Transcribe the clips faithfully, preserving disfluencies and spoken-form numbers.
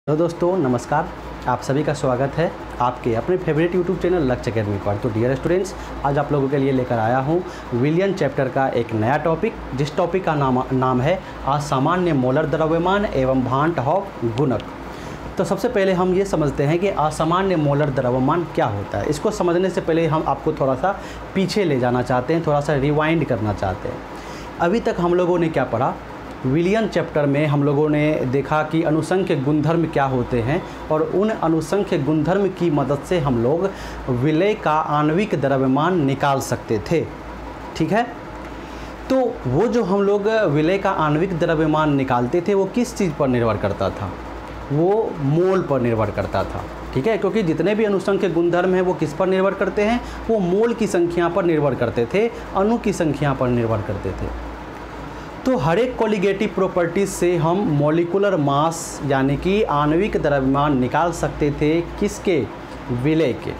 Hello दोस्तों, नमस्कार। आप सभी का स्वागत है आपके अपने favourite YouTube channel Lakshya academy पर। तो डियर स्टूडेंट्स, आज आप लोगों के लिए लेकर आया हूँ विलियन चैप्टर का एक नया टॉपिक, जिस टॉपिक का नाम नाम है असामान्य मोलर द्रव्यमान एवं भांट हॉफ गुणक। तो सबसे पहले हम ये समझते हैं कि असामान्य मोलर द्रव्यमान क्या होता है। इसको समझने से पहले हम आपको थोड़ा सा पीछे ले जाना चाहते हैं, थोड़ा सा रिवाइंड करना चाहते हैं। अभी तक हम लोगों ने क्या पढ़ा? विलियन चैप्टर में हम लोगों ने देखा कि अनुसंख्य गुणधर्म क्या होते हैं और उन अनुसंख्य गुणधर्म की मदद से हम लोग विलय का आणविक द्रव्यमान निकाल सकते थे। ठीक है, तो वो जो हम लोग विलय का आणविक द्रव्यमान निकालते थे वो किस चीज़ पर निर्भर करता था? वो मोल पर निर्भर करता था। ठीक है, क्योंकि जितने भी अनुसंख्य गुणधर्म हैं वो किस पर निर्भर करते हैं? वो मोल की संख्या पर निर्भर करते थे, अणु की संख्या पर निर्भर करते थे। तो हर एक कोलिगेटिव प्रॉपर्टीज से हम मॉलिक्यूलर मास यानी कि आणविक द्रव्यमान निकाल सकते थे। किसके? विलय के।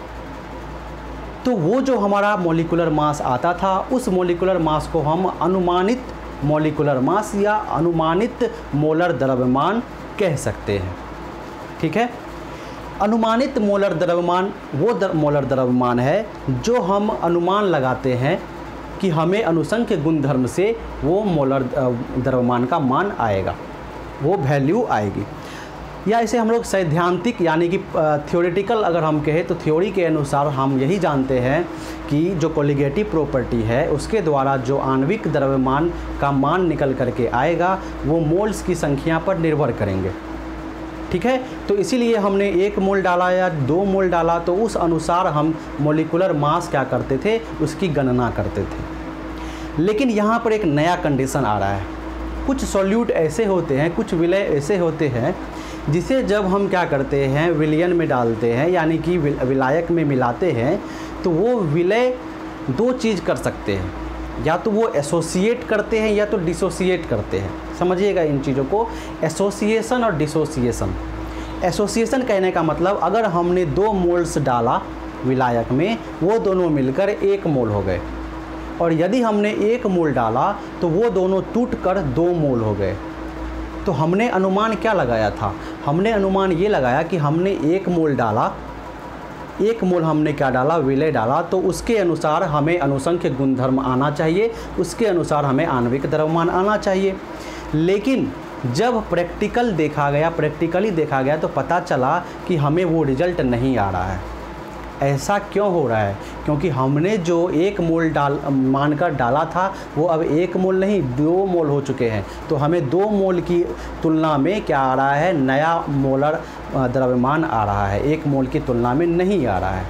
तो वो जो हमारा मॉलिक्यूलर मास आता था, उस मॉलिक्यूलर मास को हम अनुमानित मॉलिक्यूलर मास या अनुमानित मोलर द्रव्यमान कह सकते हैं। ठीक है, अनुमानित मोलर द्रव्यमान वो दर, मोलर द्रव्यमान है जो हम अनुमान लगाते हैं कि हमें अनुसंख्य गुणधर्म से वो मोलर द्रव्यमान का मान आएगा, वो वैल्यू आएगी। या इसे हम लोग सैद्धांतिक यानी कि थ्योरेटिकल अगर हम कहें तो थ्योरी के अनुसार हम यही जानते हैं कि जो कोलिगेटिव प्रॉपर्टी है उसके द्वारा जो आणविक द्रव्यमान का मान निकल करके आएगा वो मोल्स की संख्या पर निर्भर करेंगे। ठीक है, तो इसीलिए हमने एक मोल डाला या दो मोल डाला तो उस अनुसार हम मॉलिक्यूलर मास क्या करते थे, उसकी गणना करते थे। लेकिन यहाँ पर एक नया कंडीशन आ रहा है। कुछ सॉल्यूट ऐसे होते हैं, कुछ विलय ऐसे होते हैं जिसे जब हम क्या करते हैं, विलयन में डालते हैं यानी कि विलायक में मिलाते हैं, तो वो विलय दो चीज़ कर सकते हैं, या तो वो एसोसिएट करते हैं या तो डिसोसिएट करते हैं। समझिएगा इन चीज़ों को, एसोसिएशन और डिसोसिएशन। एसोसिएशन कहने का मतलब अगर हमने दो मोल्स डाला विलायक में, वो दोनों मिलकर एक मोल हो गए, और यदि हमने एक मोल डाला तो वो दोनों टूटकर दो मोल हो गए। तो हमने अनुमान क्या लगाया था? हमने अनुमान ये लगाया कि हमने एक मोल डाला, एक मोल हमने क्या डाला? विलय डाला, तो उसके अनुसार हमें अनुसंख्य गुणधर्म आना चाहिए, उसके अनुसार हमें आणविक द्रव्यमान आना चाहिए। लेकिन जब प्रैक्टिकल देखा गया प्रैक्टिकली देखा गया तो पता चला कि हमें वो रिजल्ट नहीं आ रहा है। ऐसा क्यों हो रहा है? क्योंकि हमने जो एक मोल डाल मानकर डाला था वो अब एक मोल नहीं दो मोल हो चुके हैं। तो हमें दो मोल की तुलना में क्या आ रहा है? नया मोलर द्रव्यमान आ रहा है, एक मोल की तुलना में नहीं आ रहा है।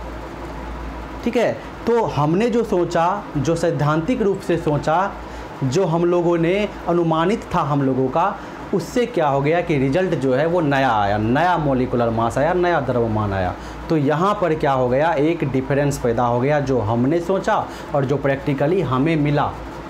ठीक है, तो हमने जो सोचा, जो सैद्धांतिक रूप से सोचा, जो हम लोगों ने अनुमानित था हम लोगों का, उससे क्या हो गया कि रिजल्ट जो है वो नया आया, नया मॉलिक्यूलर मास आया, नया द्रव्यमान आया। तो यहाँ पर क्या हो गया? एक डिफरेंस पैदा हो गया, जो हमने सोचा और जो प्रैक्टिकली हमें मिला।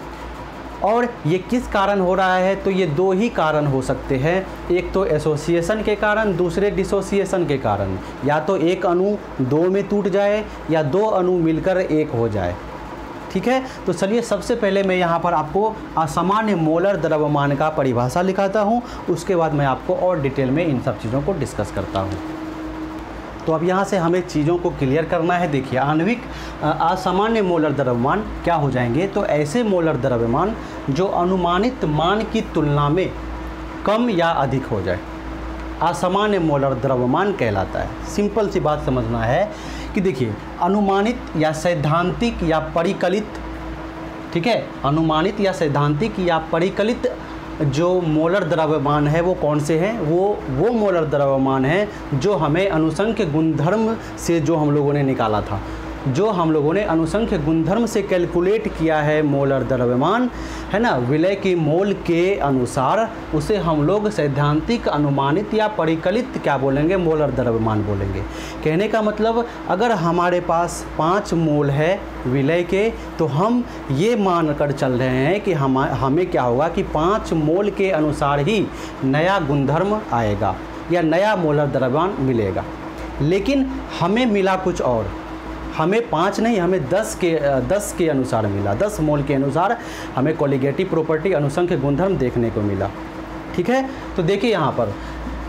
और ये किस कारण हो रहा है? तो ये दो ही कारण हो सकते हैं, एक तो एसोसिएशन के कारण, दूसरे डिसोसिएशन के कारण। या तो एक अणु दो में टूट जाए या दो अणु मिलकर एक हो जाए। ठीक है, तो चलिए सबसे पहले मैं यहाँ पर आपको असामान्य मोलर द्रव्यमान का परिभाषा लिखाता हूँ, उसके बाद मैं आपको और डिटेल में इन सब चीज़ों को डिस्कस करता हूँ। तो अब यहाँ से हमें चीज़ों को क्लियर करना है। देखिए, आणविक असामान्य मोलर द्रव्यमान क्या हो जाएंगे? तो ऐसे मोलर द्रव्यमान जो अनुमानित मान की तुलना में कम या अधिक हो जाए, असामान्य मोलर द्रव्यमान कहलाता है। सिंपल सी बात समझना है कि देखिए, अनुमानित या सैद्धांतिक या परिकलित, ठीक है, अनुमानित या सैद्धांतिक या परिकलित जो मोलर द्रव्यमान है वो कौन से हैं? वो वो मोलर द्रव्यमान है जो हमें अनुसंख्य गुणधर्म से जो हम लोगों ने निकाला था, जो हम लोगों ने अनुसंख्य गुणधर्म से कैलकुलेट किया है मोलर द्रव्यमान, है ना, विलय के मोल के अनुसार, उसे हम लोग सैद्धांतिक, अनुमानित या परिकलित क्या बोलेंगे? मोलर द्रव्यमान बोलेंगे। कहने का मतलब अगर हमारे पास पाँच मोल है विलय के, तो हम ये मान कर चल रहे हैं कि हम हमें क्या होगा कि पाँच मोल के अनुसार ही नया गुणधर्म आएगा या नया मोलर द्रव्यमान मिलेगा। लेकिन हमें मिला कुछ और, हमें पाँच नहीं, हमें दस के दस के अनुसार मिला, दस मोल के अनुसार हमें कोलिगेटिव प्रॉपर्टी अनुसंख्य गुणधर्म देखने को मिला। ठीक है, तो देखिए यहाँ पर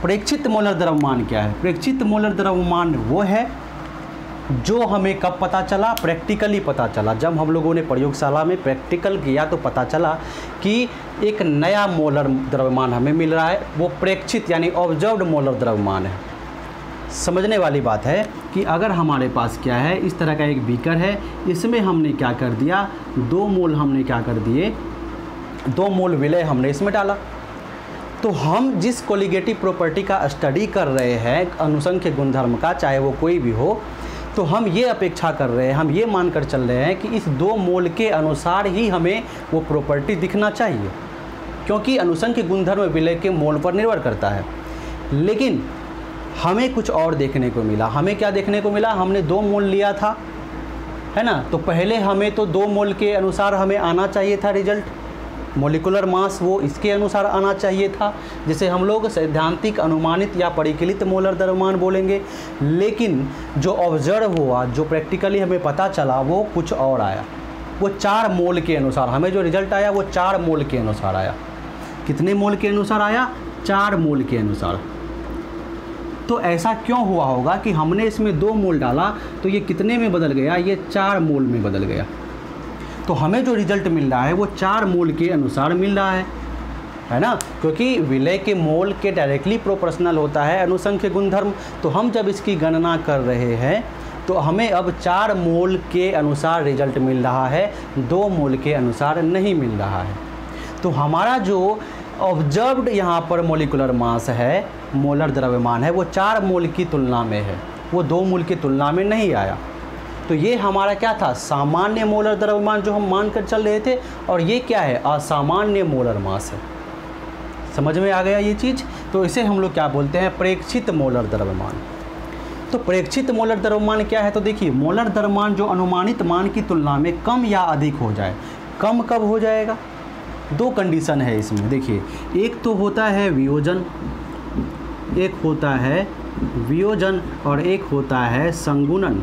प्रेक्षित मोलर द्रव्यमान क्या है? प्रेक्षित मोलर द्रव्यमान वो है जो हमें कब पता चला? प्रैक्टिकली पता चला। जब हम लोगों ने प्रयोगशाला में प्रैक्टिकल किया तो पता चला कि एक नया मोलर द्रव्यमान हमें मिल रहा है, वो प्रेक्षित यानी ऑब्जर्व्ड मोलर द्रव्यमान है। समझने वाली बात है कि अगर हमारे पास क्या है, इस तरह का एक बीकर है, इसमें हमने क्या कर दिया, दो मोल हमने क्या कर दिए, दो मोल विलय हमने इसमें डाला। तो हम जिस कोलिगेटिव प्रॉपर्टी का स्टडी कर रहे हैं, अनुसंख्य गुणधर्म का, चाहे वो कोई भी हो, तो हम ये अपेक्षा कर रहे हैं, हम ये मानकर चल रहे हैं कि इस दो मोल के अनुसार ही हमें वो प्रॉपर्टी दिखना चाहिए, क्योंकि अनुसंख्य गुणधर्म विलय के मोल पर निर्भर करता है। लेकिन हमें कुछ और देखने को मिला। हमें क्या देखने को मिला? हमने दो मोल लिया था, है ना, तो पहले हमें तो दो मोल के अनुसार हमें आना चाहिए था रिजल्ट, मोलिकुलर मास वो इसके अनुसार आना चाहिए था, जिसे हम लोग सैद्धांतिक, अनुमानित या परिकलित मोलर द्रव्यमान बोलेंगे। लेकिन जो ऑब्जर्व हुआ, जो प्रैक्टिकली हमें पता चला, वो कुछ और आया। वो चार मोल के अनुसार हमें जो रिजल्ट आया वो चार मोल के अनुसार आया। कितने मोल के अनुसार आया? चार मोल के अनुसार। तो ऐसा क्यों हुआ होगा कि हमने इसमें दो मोल डाला तो ये कितने में बदल गया? ये चार मोल में बदल गया। तो हमें जो रिजल्ट मिल रहा है वो चार मोल के अनुसार मिल रहा है, है ना, क्योंकि विलय के मोल के डायरेक्टली प्रोपोर्शनल होता है अनुसंख्य गुणधर्म। तो हम जब इसकी गणना कर रहे हैं तो हमें अब चार मोल के अनुसार रिजल्ट मिल रहा है, दो मोल के अनुसार नहीं मिल रहा है। तो हमारा जो ऑब्जर्व्ड यहाँ पर मोलिकुलर मास है, मोलर द्रव्यमान है, वो चार मोल की तुलना में है, वो दो मोल की तुलना में नहीं आया। तो ये हमारा क्या था? सामान्य मोलर द्रव्यमान जो हम मान कर चल रहे थे, और ये क्या है? असामान्य मोलर मास है। समझ में आ गया ये चीज़? तो इसे हम लोग क्या बोलते हैं? प्रेक्षित मोलर द्रव्यमान। तो प्रेक्षित मोलर द्रव्यमान क्या है? तो देखिए, मोलर द्रव्यमान जो अनुमानित मान की तुलना में कम या अधिक हो जाए। कम कब हो जाएगा? दो कंडीशन है इसमें। देखिए, एक तो होता है वियोजन, एक होता है वियोजन और एक होता है संगुणन।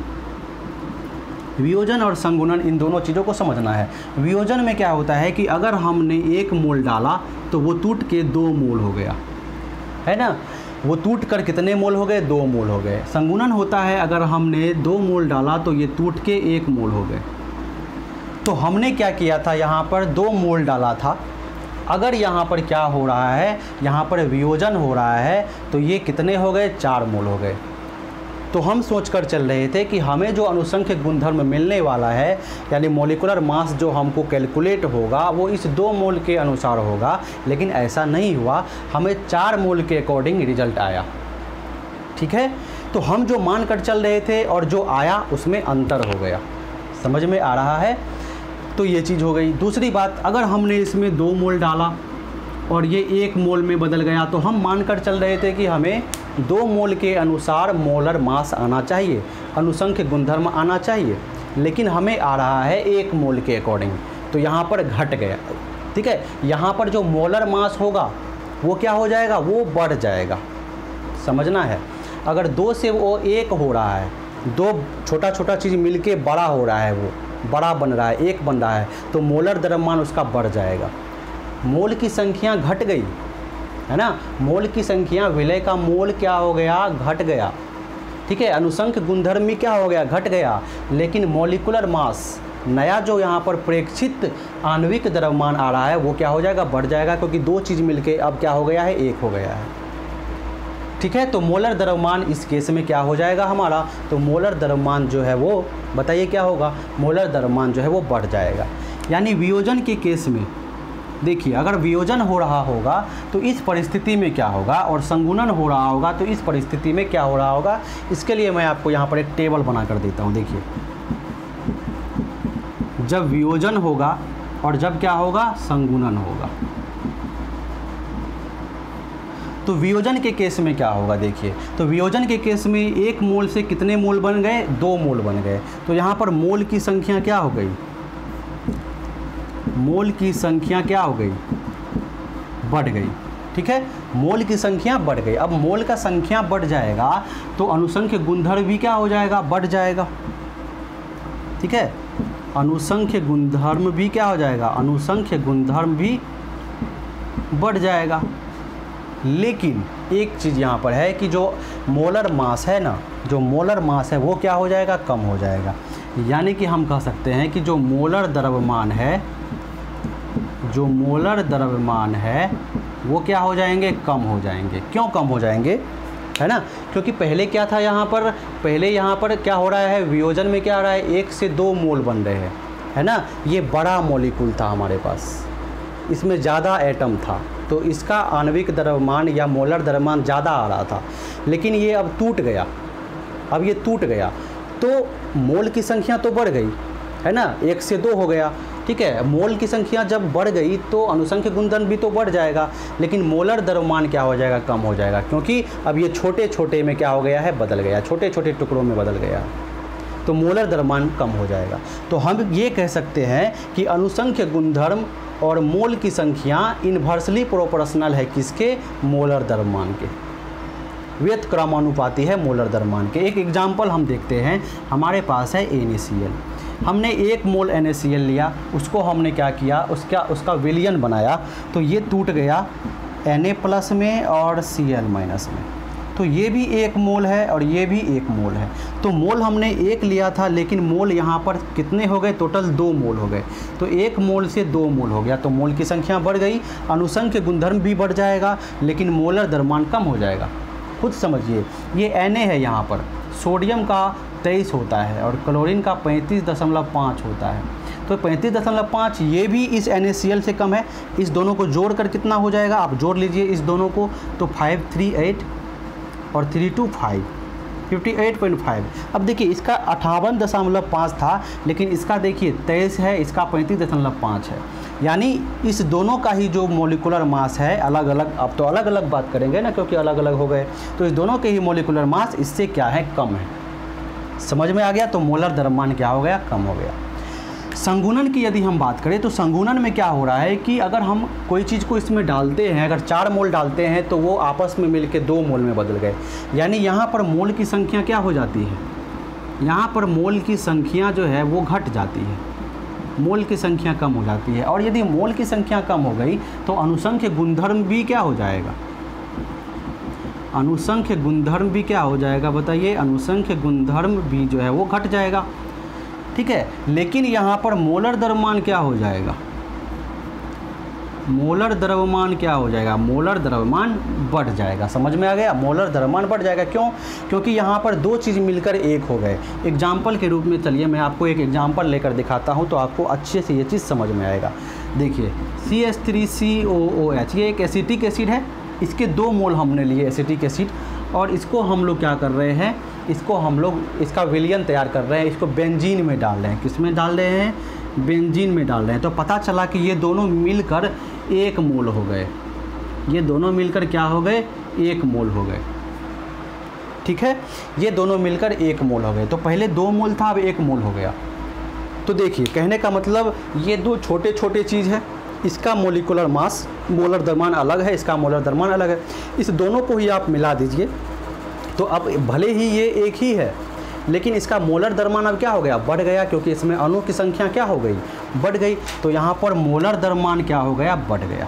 वियोजन और संगुणन, इन दोनों चीज़ों को समझना है। वियोजन में क्या होता है कि अगर हमने एक मोल डाला तो वो टूट के दो मोल हो गया, है ना, वो टूट कर कितने मोल हो गए? दो मोल हो गए। संगुणन होता है अगर हमने दो मोल डाला तो ये टूट के एक मोल हो गए। तो हमने क्या किया था? यहाँ पर दो मोल डाला था। अगर यहाँ पर क्या हो रहा है? यहाँ पर वियोजन हो रहा है, तो ये कितने हो गए? चार मोल हो गए। तो हम सोचकर चल रहे थे कि हमें जो अनुसंख्य गुणधर्म मिलने वाला है, यानी मोलिकुलर मास जो हमको कैलकुलेट होगा, वो इस दो मोल के अनुसार होगा। लेकिन ऐसा नहीं हुआ, हमें चार मोल के अकॉर्डिंग रिजल्ट आया। ठीक है, तो हम जो मान कर चल रहे थे और जो आया उसमें अंतर हो गया। समझ में आ रहा है? तो ये चीज़ हो गई। दूसरी बात, अगर हमने इसमें दो मोल डाला और ये एक मोल में बदल गया, तो हम मानकर चल रहे थे कि हमें दो मोल के अनुसार मोलर मास आना चाहिए, अनुसंख्य गुणधर्म आना चाहिए, लेकिन हमें आ रहा है एक मोल के अकॉर्डिंग। तो यहाँ पर घट गया। ठीक है, यहाँ पर जो मोलर मास होगा वो क्या हो जाएगा? वो बढ़ जाएगा। समझना है, अगर दो से वो एक हो रहा है, दो छोटा छोटा चीज़ मिलके बड़ा हो रहा है, वो बड़ा बन रहा है, एक बन रहा है, तो मोलर द्रव्यमान उसका बढ़ जाएगा। मोल की संख्या घट गई, है ना, मोल की संख्या, विलय का मोल क्या हो गया? घट गया। ठीक है, अनुसंख्य गुणधर्म में क्या हो गया? घट गया। लेकिन मॉलिक्यूलर मास, नया जो यहाँ पर प्रेक्षित आणविक द्रव्यमान आ रहा है, वो क्या हो जाएगा? बढ़ जाएगा, क्योंकि दो चीज़ मिलके अब क्या हो गया है? एक हो गया है। ठीक है, तो मोलर द्रव्यमान इस केस में क्या हो जाएगा हमारा? तो मोलर द्रव्यमान जो है वो, बताइए क्या होगा? मोलर द्रव्यमान जो है वो बढ़ जाएगा। यानी वियोजन के केस में देखिए, अगर वियोजन हो रहा होगा तो इस परिस्थिति में क्या होगा, और संगुणन हो रहा होगा तो इस परिस्थिति में क्या हो रहा होगा। इसके लिए मैं आपको यहाँ पर एक टेबल बना कर देता हूँ। देखिए, जब वियोजन होगा और जब क्या होगा? संगुणन होगा। तो वियोजन के केस में क्या होगा? देखिए, तो वियोजन के केस में एक मोल से कितने मोल बन गए? दो मोल बन गए। तो यहाँ पर मोल की संख्या क्या हो गई? मोल की संख्या क्या हो गई? बढ़ गई। ठीक है, मोल की संख्या बढ़ गई। अब मोल का संख्या बढ़ जाएगा तो अनुसंख्य गुणधर्म भी क्या हो जाएगा? बढ़ जाएगा। ठीक है, अनुसंख्य गुणधर्म भी क्या हो जाएगा? अनुसंख्य गुणधर्म भी बढ़ जाएगा। लेकिन एक चीज़ यहाँ पर है कि जो मोलर मास है ना, जो मोलर मास है वो क्या हो जाएगा, कम हो जाएगा। यानी कि हम कह सकते हैं कि जो मोलर द्रव्यमान है, जो मोलर द्रव्यमान है वो क्या हो जाएंगे, कम हो जाएंगे। क्यों कम हो जाएंगे, है ना, क्योंकि पहले क्या था यहाँ पर, पहले यहाँ पर क्या हो रहा है, वियोजन में क्या हो रहा है, एक से दो मोल बन रहे हैं, है ना। ये बड़ा मॉलिक्यूल था हमारे पास, इसमें ज़्यादा एटम था, तो इसका आणविक द्रव्यमान या मोलर द्रव्यमान ज़्यादा आ रहा था। लेकिन ये अब टूट गया, अब ये टूट गया तो मोल की संख्या तो बढ़ गई, है ना, एक से दो हो गया, ठीक है। मोल की संख्या जब बढ़ गई तो अनुसंख्य गुणधर्म भी तो बढ़ जाएगा, लेकिन मोलर द्रव्यमान क्या हो जाएगा, कम हो जाएगा, क्योंकि अब ये छोटे छोटे में क्या हो गया है, बदल गया, छोटे छोटे टुकड़ों में बदल गया, तो मोलर द्रव्यमान कम हो जाएगा। तो हम ये कह सकते हैं कि अनुसंख्य गुणधर्म और मोल की संख्या इन्वर्सली प्रोपोर्शनल है किसके, मोलर द्रव्यमान के, व्युत्क्रमानुपाती है मोलर द्रव्यमान के। एक एग्जाम्पल हम देखते हैं, हमारे पास है एन ए सी एल, हमने एक मोल एन ए सी एल लिया, उसको हमने क्या किया, उसका उसका विलयन बनाया, तो ये टूट गया एन ए प्लस में और सी एल माइनस में, तो ये भी एक मोल है और ये भी एक मोल है। तो मोल हमने एक लिया था, लेकिन मोल यहाँ पर कितने हो गए, टोटल दो मोल हो गए, तो एक मोल से दो मोल हो गया, तो मोल की संख्या बढ़ गई, अनुसंख्य गुणधर्म भी बढ़ जाएगा, लेकिन मोलर द्रव्यमान कम हो जाएगा। खुद समझिए, ये एन ए है, यहाँ पर सोडियम का तेईस होता है और क्लोरीन का पैंतीस दशमलव पाँच होता है, तो पैंतीस दशमलव पाँच ये भी इस एन ए सी एल से कम है। इस दोनों को जोड़कर कितना हो जाएगा, आप जोड़ लीजिए इस दोनों को, तो फाइव थ्री एट और three two five, fifty eight point five. अब देखिए इसका अट्ठावन दशमलव पाँच था, लेकिन इसका देखिए तेईस है, इसका पैंतीस दशमलव पाँच है, यानी इस दोनों का ही जो मॉलिक्यूलर मास है अलग अलग, अब तो अलग अलग बात करेंगे ना, क्योंकि अलग अलग हो गए, तो इस दोनों के ही मॉलिक्यूलर मास इससे क्या है, कम है। समझ में आ गया, तो मोलर द्रव्यमान क्या हो गया, कम हो गया। संगुणन की यदि हम बात करें तो संगुणन में क्या हो रहा है कि अगर हम कोई चीज़ को इसमें डालते हैं, अगर चार मोल डालते हैं तो वो आपस में मिलके दो मोल में बदल गए, यानी यहाँ पर मोल की संख्या क्या हो जाती है, यहाँ पर मोल की संख्या जो है वो घट जाती है, मोल की संख्या कम हो जाती है। और यदि मोल की संख्या कम हो गई तो अनुसंख्य गुणधर्म भी क्या हो जाएगा, अनुसंख्य गुणधर्म भी क्या हो जाएगा, बताइए, अनुसंख्य गुणधर्म भी जो है वो घट जाएगा, ठीक है। लेकिन यहाँ पर मोलर द्रव्यमान क्या हो जाएगा, मोलर द्रव्यमान क्या हो जाएगा, मोलर द्रव्यमान बढ़ जाएगा। समझ में आ गया, मोलर द्रव्यमान बढ़ जाएगा, क्यों, क्योंकि यहाँ पर दो चीज़ मिलकर एक हो गए। एग्जाम्पल के रूप में चलिए मैं आपको एक एग्जाम्पल लेकर दिखाता हूँ, तो आपको अच्छे से ये चीज़ समझ में आएगा। देखिए C H three C O O H, ये एक एसिटिक एसिड है, इसके दो मोल हमने लिए एसिटिक एसिड, और इसको हम लोग क्या कर रहे हैं, इसको हम लोग इसका विलयन तैयार कर रहे हैं, इसको बेंजीन में डाल रहे हैं। किस में डाल रहे हैं, बेंजीन में डाल रहे हैं। तो पता चला कि ये दोनों मिलकर एक मोल हो गए, ये दोनों मिलकर क्या हो गए, एक मोल हो गए, ठीक है, ये दोनों मिलकर एक मोल हो गए। तो पहले दो मोल था, अब एक मोल हो गया। तो देखिए कहने का मतलब ये दो छोटे छोटे चीज़ है, इसका मोलिकुलर मास, मोलर द्रव्यमान अलग है, इसका मोलर द्रव्यमान अलग है, इस दोनों को ही आप मिला दीजिए, तो अब भले ही ये एक ही है, लेकिन इसका मोलर द्रव्यमान अब क्या हो गया, बढ़ गया, क्योंकि इसमें अणु की संख्या क्या हो गई, बढ़ गई, तो यहाँ पर मोलर द्रव्यमान क्या हो गया, बढ़ गया।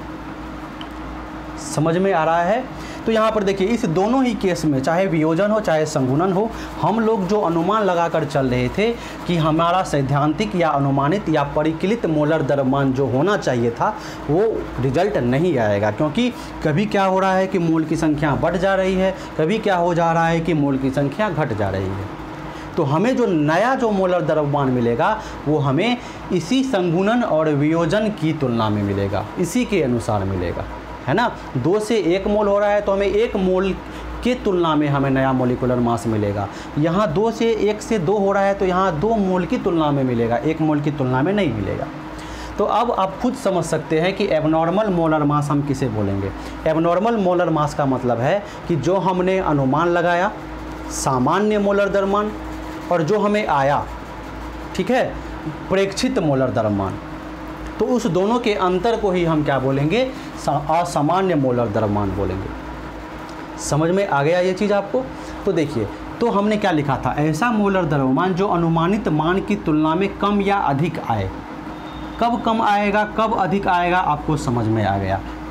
समझ में आ रहा है। तो यहाँ पर देखिए इस दोनों ही केस में, चाहे वियोजन हो चाहे संगुणन हो, हम लोग जो अनुमान लगाकर चल रहे थे कि हमारा सैद्धांतिक या अनुमानित या परिकलित मोलर द्रव्यमान जो होना चाहिए था वो रिजल्ट नहीं आएगा, क्योंकि कभी क्या हो रहा है कि मोल की संख्या बढ़ जा रही है, कभी क्या हो जा रहा है कि मोल की संख्या घट जा रही है। तो हमें जो नया जो मोलर द्रव्यमान मिलेगा वो हमें इसी संगुणन और वियोजन की तुलना में मिलेगा, इसी के अनुसार मिलेगा, है ना। दो से एक मोल हो रहा है तो हमें एक मोल की तुलना में हमें नया मोलिकुलर मास मिलेगा। यहाँ दो से एक से दो हो रहा है तो यहाँ दो मोल की तुलना में मिलेगा, एक मोल की तुलना में नहीं मिलेगा। तो अब आप खुद समझ सकते हैं कि एबनॉर्मल मोलर मास हम किसे बोलेंगे। एबनॉर्मल मोलर मास का मतलब है कि जो हमने अनुमान लगाया सामान्य मोलर द्रव्यमान, और जो हमें आया, ठीक है, प्रेक्षित मोलर द्रव्यमान, तो उस दोनों के अंतर को ही हम क्या बोलेंगे, असामान्य मोलर द्रव्यमान बोलेंगे। समझ में आ गया ये चीज़ आपको। तो देखिए, तो हमने क्या लिखा था, ऐसा मोलर द्रव्यमान जो अनुमानित मान की तुलना में कम या अधिक आए। कब कम आएगा, कब अधिक आएगा, आपको समझ में आ गया।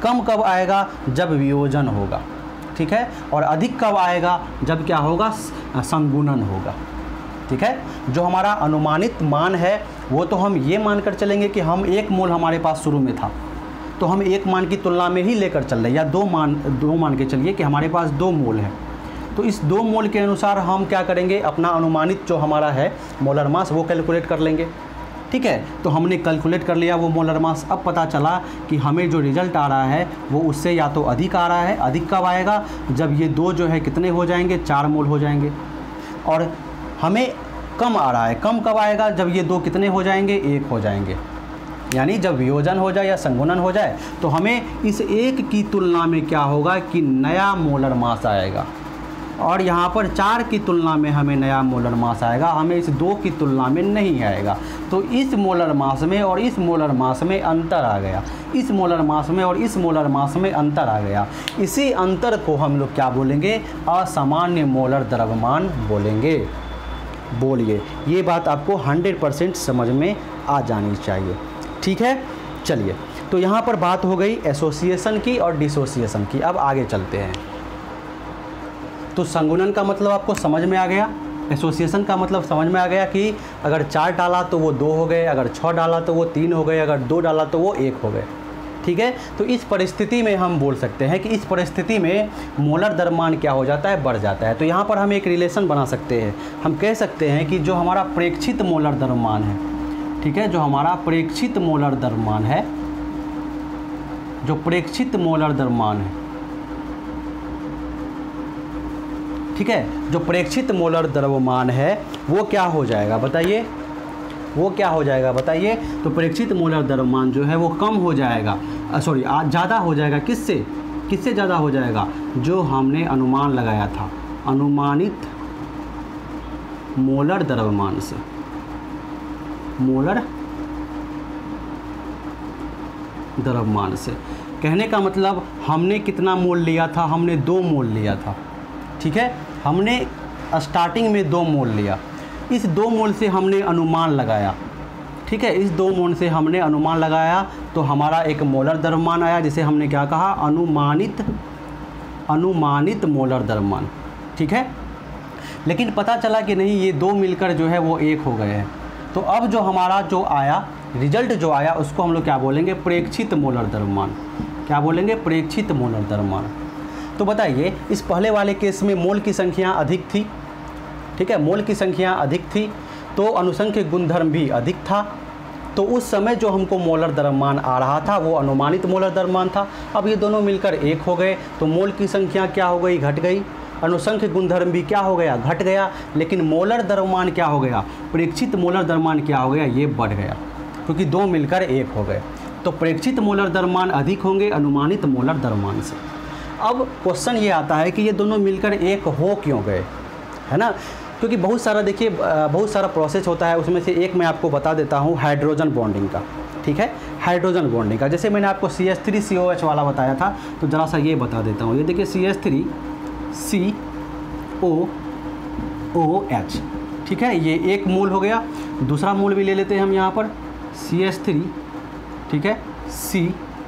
कम कब आएगा? जब वियोजन होगा, ठीक है। और अधिक कब आएगा? जब क्या होगा? संगुणन होगा, ठीक है। जो हमारा अनुमानित मान है वो तो हम ये मानकर चलेंगे कि हम एक मोल हमारे पास शुरू में था, तो हम एक मान की तुलना में ही लेकर चल रहे हैं, या दो मान दो मान के चलिए कि हमारे पास दो मोल है, तो इस दो मोल के अनुसार हम क्या करेंगे? अपना अनुमानित जो हमारा है मोलर मास वो कैलकुलेट कर लेंगे, ठीक है। तो हमने कैलकुलेट कर लिया वो मोलर मास। अब पता चला कि हमें जो रिजल्ट आ रहा है वो उससे या तो अधिक आ रहा है। अधिक कब आएगा? जब ये दो जो है कितने हो जाएंगे? चार मोल हो जाएंगे। और हमें कम आ रहा है, कम कब आएगा? जब ये दो कितने हो जाएंगे? एक हो जाएंगे। यानी जब वियोजन हो जाए या संगुणन हो जाए तो हमें इस एक की तुलना में क्या होगा कि नया मोलर मास आएगा, और यहाँ पर चार की तुलना में हमें नया मोलर मास आएगा, हमें इस दो की तुलना में नहीं आएगा। तो इस मोलर मास में और इस मोलर मास में अंतर आ गया, इस मोलर मास में और इस मोलर मास में अंतर आ गया। इसी अंतर को हम लोग क्या बोलेंगे? असामान्य मोलर द्रव्यमान बोलेंगे। बोलिए, ये बात आपको हंड्रेड परसेंट समझ में आ जानी चाहिए, ठीक है। चलिए, तो यहाँ पर बात हो गई एसोसिएशन की और डिसोसिएशन की। अब आगे चलते हैं। तो संगुणन का मतलब आपको समझ में आ गया, एसोसिएशन का मतलब समझ में आ गया कि अगर चार डाला तो वो दो हो गए, अगर छः डाला तो वो तीन हो गए, अगर दो डाला तो वो एक हो गए, ठीक है। तो इस परिस्थिति में हम बोल सकते हैं कि इस परिस्थिति में मोलर द्रव्यमान क्या हो जाता है? बढ़ जाता है। तो यहाँ पर हम एक रिलेशन बना सकते हैं। हम कह सकते हैं कि जो हमारा प्रेक्षित मोलर द्रव्यमान है, ठीक है, जो हमारा प्रेक्षित मोलर द्रव्यमान है, जो प्रेक्षित मोलर द्रव्यमान है, ठीक है, जो प्रेक्षित मोलर द्रव्यमान है वो क्या हो जाएगा? बताइए, वो क्या हो जाएगा? बताइए। तो प्रेक्षित मोलर द्रव्यमान जो है वो कम हो जाएगा, सॉरी ज़्यादा हो जाएगा। किससे? किससे ज़्यादा हो जाएगा? जो हमने अनुमान लगाया था, अनुमानित मोलर द्रव्यमान से। मोलर द्रव्यमान से कहने का मतलब हमने कितना मोल लिया था? हमने दो मोल लिया था, ठीक है। हमने स्टार्टिंग में दो मोल लिया, इस दो मोल से हमने अनुमान लगाया, ठीक है, इस दो मोल से हमने अनुमान लगाया तो हमारा एक मोलर द्रव्यमान आया, जिसे हमने क्या कहा? अनुमानित अनुमानित मोलर द्रव्यमान, ठीक है। लेकिन पता चला कि नहीं, ये दो मिलकर जो है वो एक हो गए हैं। तो अब जो हमारा जो आया रिजल्ट जो आया उसको हम लोग क्या बोलेंगे? प्रेक्षित मोलर द्रव्यमान। क्या बोलेंगे? प्रेक्षित मोलर द्रव्यमान। तो बताइए, इस पहले वाले केस में मोल की संख्या अधिक थी, ठीक है, मोल की संख्या अधिक थी तो अनुसंख्यिक गुणधर्म भी अधिक था। तो उस समय जो हमको मोलर द्रव्यमान आ रहा था वो अनुमानित मोलर द्रव्यमान था। अब ये दोनों मिलकर एक हो गए तो मोल की संख्या क्या हो गई? घट गई। अनुसंख्यिक गुणधर्म भी क्या हो गया? घट गया। लेकिन मोलर द्रव्यमान क्या हो गया? प्रेक्षित मोलर द्रव्यमान क्या हो गया? ये बढ़ गया, क्योंकि दो मिलकर एक हो गए। तो प्रेक्षित मोलर द्रव्यमान अधिक होंगे अनुमानित मोलर द्रव्यमान से। अब क्वेश्चन ये आता है कि ये दोनों मिलकर एक हो क्यों गए, है ना। क्योंकि बहुत सारा देखिए बहुत सारा प्रोसेस होता है, उसमें से एक मैं आपको बता देता हूँ हाइड्रोजन बॉन्डिंग का, ठीक है, हाइड्रोजन बॉन्डिंग का। जैसे मैंने आपको C H three C O H वाला बताया था, तो ज़रा सा ये बता देता हूँ। ये देखिए C H three C O O H, ठीक है, ये एक मोल हो गया। दूसरा मोल भी ले लेते हैं हम यहाँ पर, सी एच थ्री, ठीक है, सी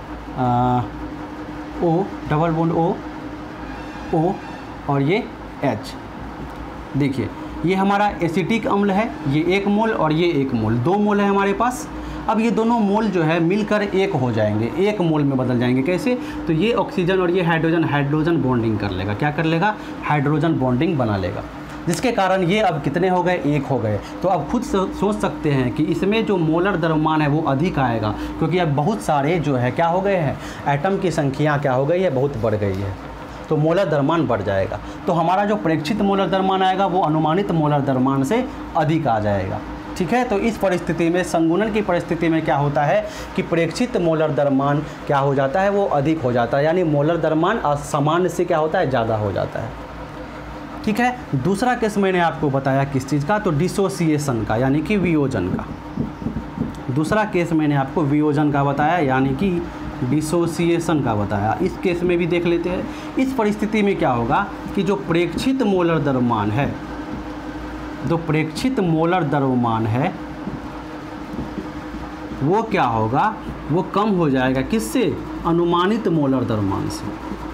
ओ डबल बॉन्ड ओ ओ और ये एच। देखिए ये हमारा एसिटिक अम्ल है, ये एक मोल और ये एक मोल, दो मोल है हमारे पास। अब ये दोनों मोल जो है मिलकर एक हो जाएंगे, एक मोल में बदल जाएंगे। कैसे? तो ये ऑक्सीजन और ये हाइड्रोजन हाइड्रोजन बॉन्डिंग कर लेगा। क्या कर लेगा? हाइड्रोजन बॉन्डिंग बना लेगा, जिसके कारण ये अब कितने हो गए? एक हो गए। तो अब खुद सोच सकते हैं कि इसमें जो मोलर द्रव्यमान है वो अधिक आएगा, क्योंकि अब बहुत सारे जो है क्या हो गए हैं? एटम की संख्या क्या हो गई है? बहुत बढ़ गई है, तो मोलर द्रव्यमान बढ़ जाएगा। तो हमारा जो प्रेक्षित मोलर द्रव्यमान आएगा वो अनुमानित मोलर द्रव्यमान से अधिक आ जाएगा, ठीक है। तो इस परिस्थिति में, संगुणन की परिस्थिति में क्या होता है कि प्रेक्षित मोलर द्रव्यमान क्या हो जाता है? वो अधिक हो जाता है, यानी मोलर द्रव्यमान सामान्य से क्या होता है? ज़्यादा हो जाता है, ठीक है। दूसरा केस मैंने आपको बताया किस चीज़ का? तो डिसोसिएशन का, यानी कि वियोजन का। दूसरा केस मैंने आपको वियोजन का बताया, यानी कि डिसोसिएशन का बताया। इस केस में भी देख लेते हैं। इस परिस्थिति में क्या होगा कि जो प्रेक्षित मोलर द्रव्यमान है, जो प्रेक्षित मोलर द्रव्यमान है वो क्या होगा? वो कम हो जाएगा किससे? अनुमानित मोलर द्रव्यमान से।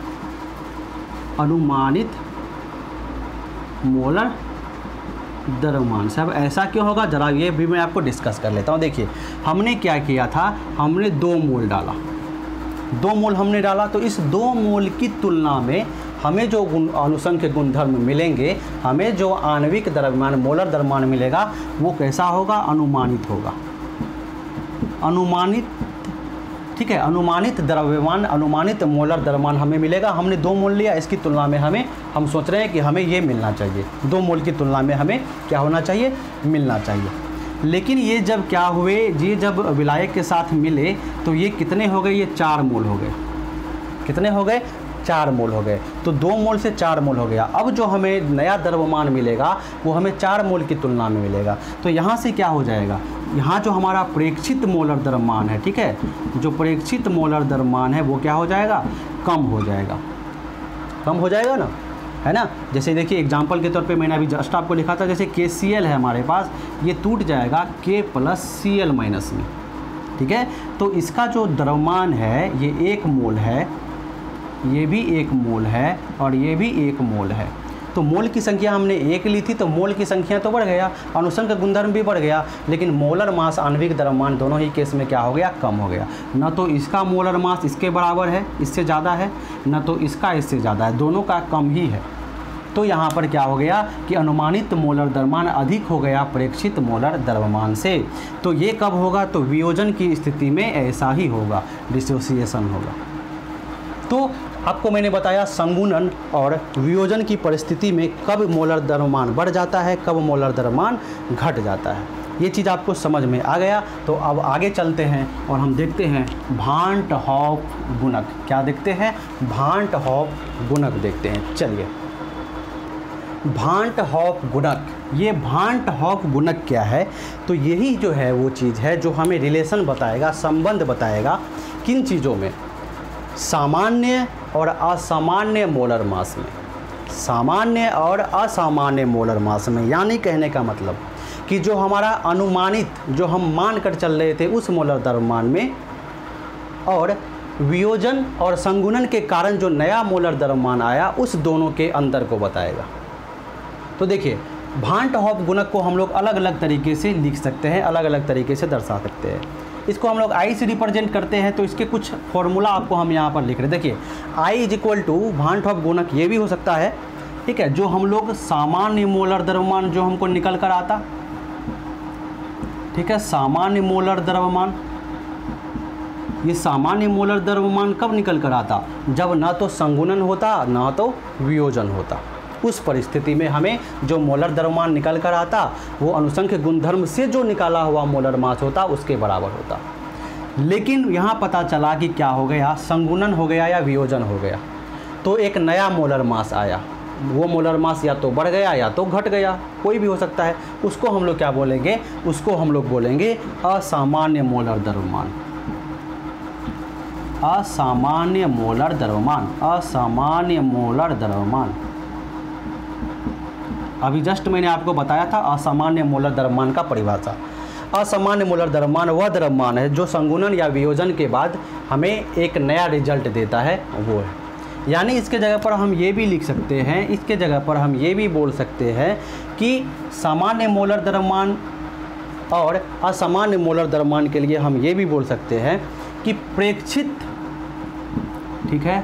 अनुमानित मोलर द्रव्यमान से। अब ऐसा क्यों होगा, जरा ये भी मैं आपको डिस्कस कर लेता हूँ। देखिए हमने क्या किया था, हमने दो मोल डाला, दो मोल हमने डाला, तो इस दो मोल की तुलना में हमें जो गुण अनुसंख्य गुणधर्म मिलेंगे, हमें जो आणविक द्रव्यमान मोलर द्रव्यमान मिलेगा वो कैसा होगा? अनुमानित होगा। अनुमानित, ठीक है, अनुमानित द्रव्यमान, अनुमानित मोलर द्रव्यमान हमें मिलेगा। हमने दो मोल लिया, इसकी तुलना में हमें, हम सोच रहे हैं कि हमें ये मिलना चाहिए, दो मोल की तुलना में हमें क्या होना चाहिए? मिलना चाहिए। लेकिन ये जब क्या हुए, ये जब विलायक के साथ मिले तो ये कितने हो गए? ये चार मोल हो गए। कितने हो गए? चार मोल हो गए। तो दो मोल से चार मोल हो गया। अब जो हमें नया द्रव्यमान मिलेगा वो हमें चार मोल की तुलना में मिलेगा। तो यहाँ से क्या हो जाएगा, यहाँ जो हमारा प्रेक्षित मोलर द्रव्यमान है, ठीक है, जो प्रेक्षित मोलर द्रव्यमान है वो क्या हो जाएगा? कम हो जाएगा। कम हो जाएगा ना, है ना। जैसे देखिए एग्जाम्पल के तौर पे मैंने अभी जस्ट आपको लिखा था, जैसे के सी एल है हमारे पास, ये टूट जाएगा के प्लस सी एल माइनस में, ठीक है। तो इसका जो द्रव्यमान है ये एक मोल है, ये भी एक मोल है और ये भी एक मोल है। तो मोल की संख्या हमने एक ली थी, तो मोल की संख्या तो बढ़ गया, अनुसंख्य गुणधर्म भी बढ़ गया, लेकिन मोलर मास, आणविक द्रव्यमान दोनों ही केस में क्या हो गया? कम हो गया। न तो इसका मोलर मास इसके बराबर है, इससे ज़्यादा है, न तो इसका इससे ज़्यादा है, दोनों का कम ही है। तो यहाँ पर क्या हो गया कि अनुमानित मोलर द्रव्यमान अधिक हो गया प्रेक्षित मोलर द्रव्यमान से। तो ये कब होगा? तो वियोजन की स्थिति में ऐसा ही होगा, डिसोसिएशन होगा। तो आपको मैंने बताया संगुणन और वियोजन की परिस्थिति में कब मोलर द्रव्यमान बढ़ जाता है, कब मोलर द्रव्यमान घट जाता है। ये चीज़ आपको समझ में आ गया। तो अब आगे चलते हैं और हम देखते हैं भांट हॉफ गुणक। क्या देखते हैं? भांट हॉफ गुणक देखते हैं। चलिए, भांट हॉफ गुणक, ये भांट हॉफ गुणक क्या है? तो यही जो है वो चीज़ है जो हमें रिलेशन बताएगा, संबंध बताएगा किन चीज़ों में? सामान्य और असामान्य मोलर मास में। सामान्य और असामान्य मोलर मास में, यानी कहने का मतलब कि जो हमारा अनुमानित, जो हम मान कर चल रहे थे उस मोलर द्रव्यमान में, और वियोजन और संगुणन के कारण जो नया मोलर द्रव्यमान आया, उस दोनों के अंतर को बताएगा। तो देखिए, भांट हॉफ गुणक को हम लोग अलग अलग तरीके से लिख सकते हैं, अलग अलग तरीके से दर्शा सकते हैं। इसको हम लोग आई से रिप्रेजेंट करते हैं, तो इसके कुछ फॉर्मूला आपको हम यहाँ पर लिख रहे हैं। देखिए, i is equal to van't Hoff गुणक, ये भी हो सकता है, ठीक है, जो हम लोग सामान्य मोलर द्रव्यमान जो हमको निकल कर आता, ठीक है, सामान्य मोलर द्रव्यमान, ये सामान्य मोलर द्रव्यमान कब निकल कर आता? जब ना तो संगुणन होता ना तो वियोजन होता। उस परिस्थिति में हमें जो मोलर द्रव्यमान निकल कर आता वो अनुसंख्य गुणधर्म से जो निकाला हुआ मोलर मास होता उसके बराबर होता। लेकिन यहाँ पता चला कि क्या हो गया? संगुणन हो गया या वियोजन हो गया, तो एक नया मोलर मास आया। वो मोलर मास या तो बढ़ गया या तो घट गया, कोई भी हो सकता है। उसको हम लोग क्या बोलेंगे? उसको हम लोग बोलेंगे असामान्य मोलर द्रव्यमान। असामान्य मोलर द्रव्यमान, असामान्य मोलर द्रव्यमान। अभी जस्ट मैंने आपको बताया था असामान्य मोलर द्रव्यमान का परिभाषा। असामान्य मोलर द्रव्यमान वह द्रव्यमान है जो संगुणन या वियोजन के बाद हमें एक नया रिजल्ट देता है, वो है। यानी इसके जगह पर हम ये भी लिख सकते हैं, इसके जगह पर हम ये भी बोल सकते हैं कि सामान्य मोलर द्रव्यमान और असामान्य मोलर द्रव्यमान के लिए हम ये भी बोल सकते हैं कि प्रेक्षित, ठीक है,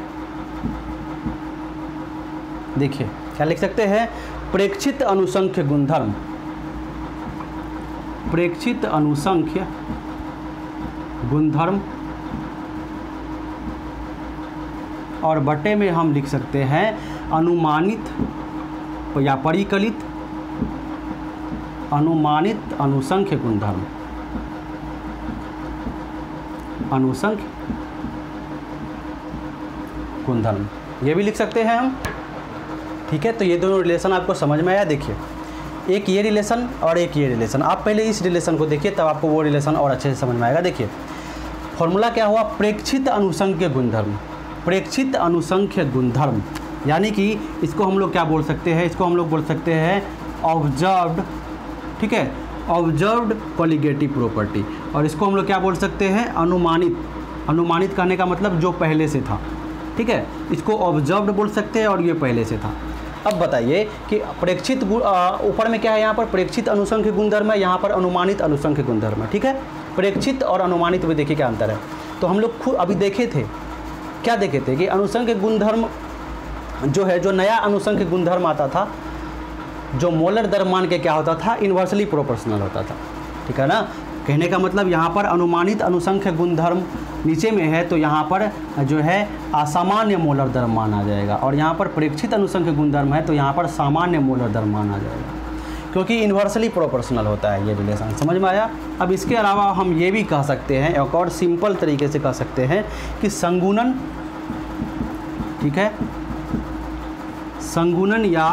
देखिए क्या लिख सकते हैं? प्रेक्षित अनुसंख्य गुणधर्म, प्रेक्षित अनुसंख्य गुणधर्म, और बटे में हम लिख सकते हैं अनुमानित या परिकलित अनुमानित अनुसंख्य गुणधर्म, अनुसंख्य गुणधर्म, ये भी लिख सकते हैं हम, ठीक है। तो ये दोनों रिलेशन आपको समझ में आया। देखिए, एक ये रिलेशन और एक ये रिलेशन। आप पहले इस रिलेशन को देखिए, तब आपको वो रिलेशन और अच्छे से समझ में आएगा। देखिए, फॉर्मूला क्या हुआ? प्रेक्षित अनुसंख्य गुणधर्म। प्रेक्षित अनुसंख्य गुणधर्म यानी कि इसको हम लोग क्या बोल सकते हैं? इसको हम लोग बोल सकते हैं ऑब्जर्व्ड, ठीक है, ऑब्जर्व्ड कॉलिगेटिव प्रॉपर्टी। और इसको हम लोग क्या बोल सकते हैं, अनुमानित। अनुमानित कहने का मतलब जो पहले से था, ठीक है, इसको ऑब्जर्व्ड बोल सकते हैं और ये पहले से था। अब बताइए कि प्रेक्षित ऊपर में क्या है, यहाँ पर प्रेक्षित अनुसंख्य गुणधर्म है, यहाँ पर अनुमानित अनुसंख्य गुणधर्म है, ठीक है। प्रेक्षित और अनुमानित में देखिए क्या अंतर है। तो हम लोग खुद अभी देखे थे, क्या देखे थे कि अनुसंख्य गुणधर्म जो है, जो नया अनुसंख्य गुणधर्म आता था, जो मोलर द्रव्यमान के क्या होता था, इन्वर्सली प्रोपोर्शनल होता था, ठीक है ना। कहने का मतलब यहाँ पर अनुमानित अनुसंख्य गुणधर्म नीचे में है, तो यहाँ पर जो है असामान्य मोलर द्रव्यमान आ जाएगा, और यहाँ पर प्रेक्षित अनुसंख्य गुणधर्म है तो यहाँ पर सामान्य मोलर द्रव्यमान आ जाएगा, क्योंकि इन्वर्सली प्रोपोर्शनल होता है ये रिलेशन। समझ में आया। अब इसके अलावा हम ये भी कह सकते हैं, एक और सिंपल तरीके से कह सकते हैं कि संगुणन, ठीक है, संगुणन या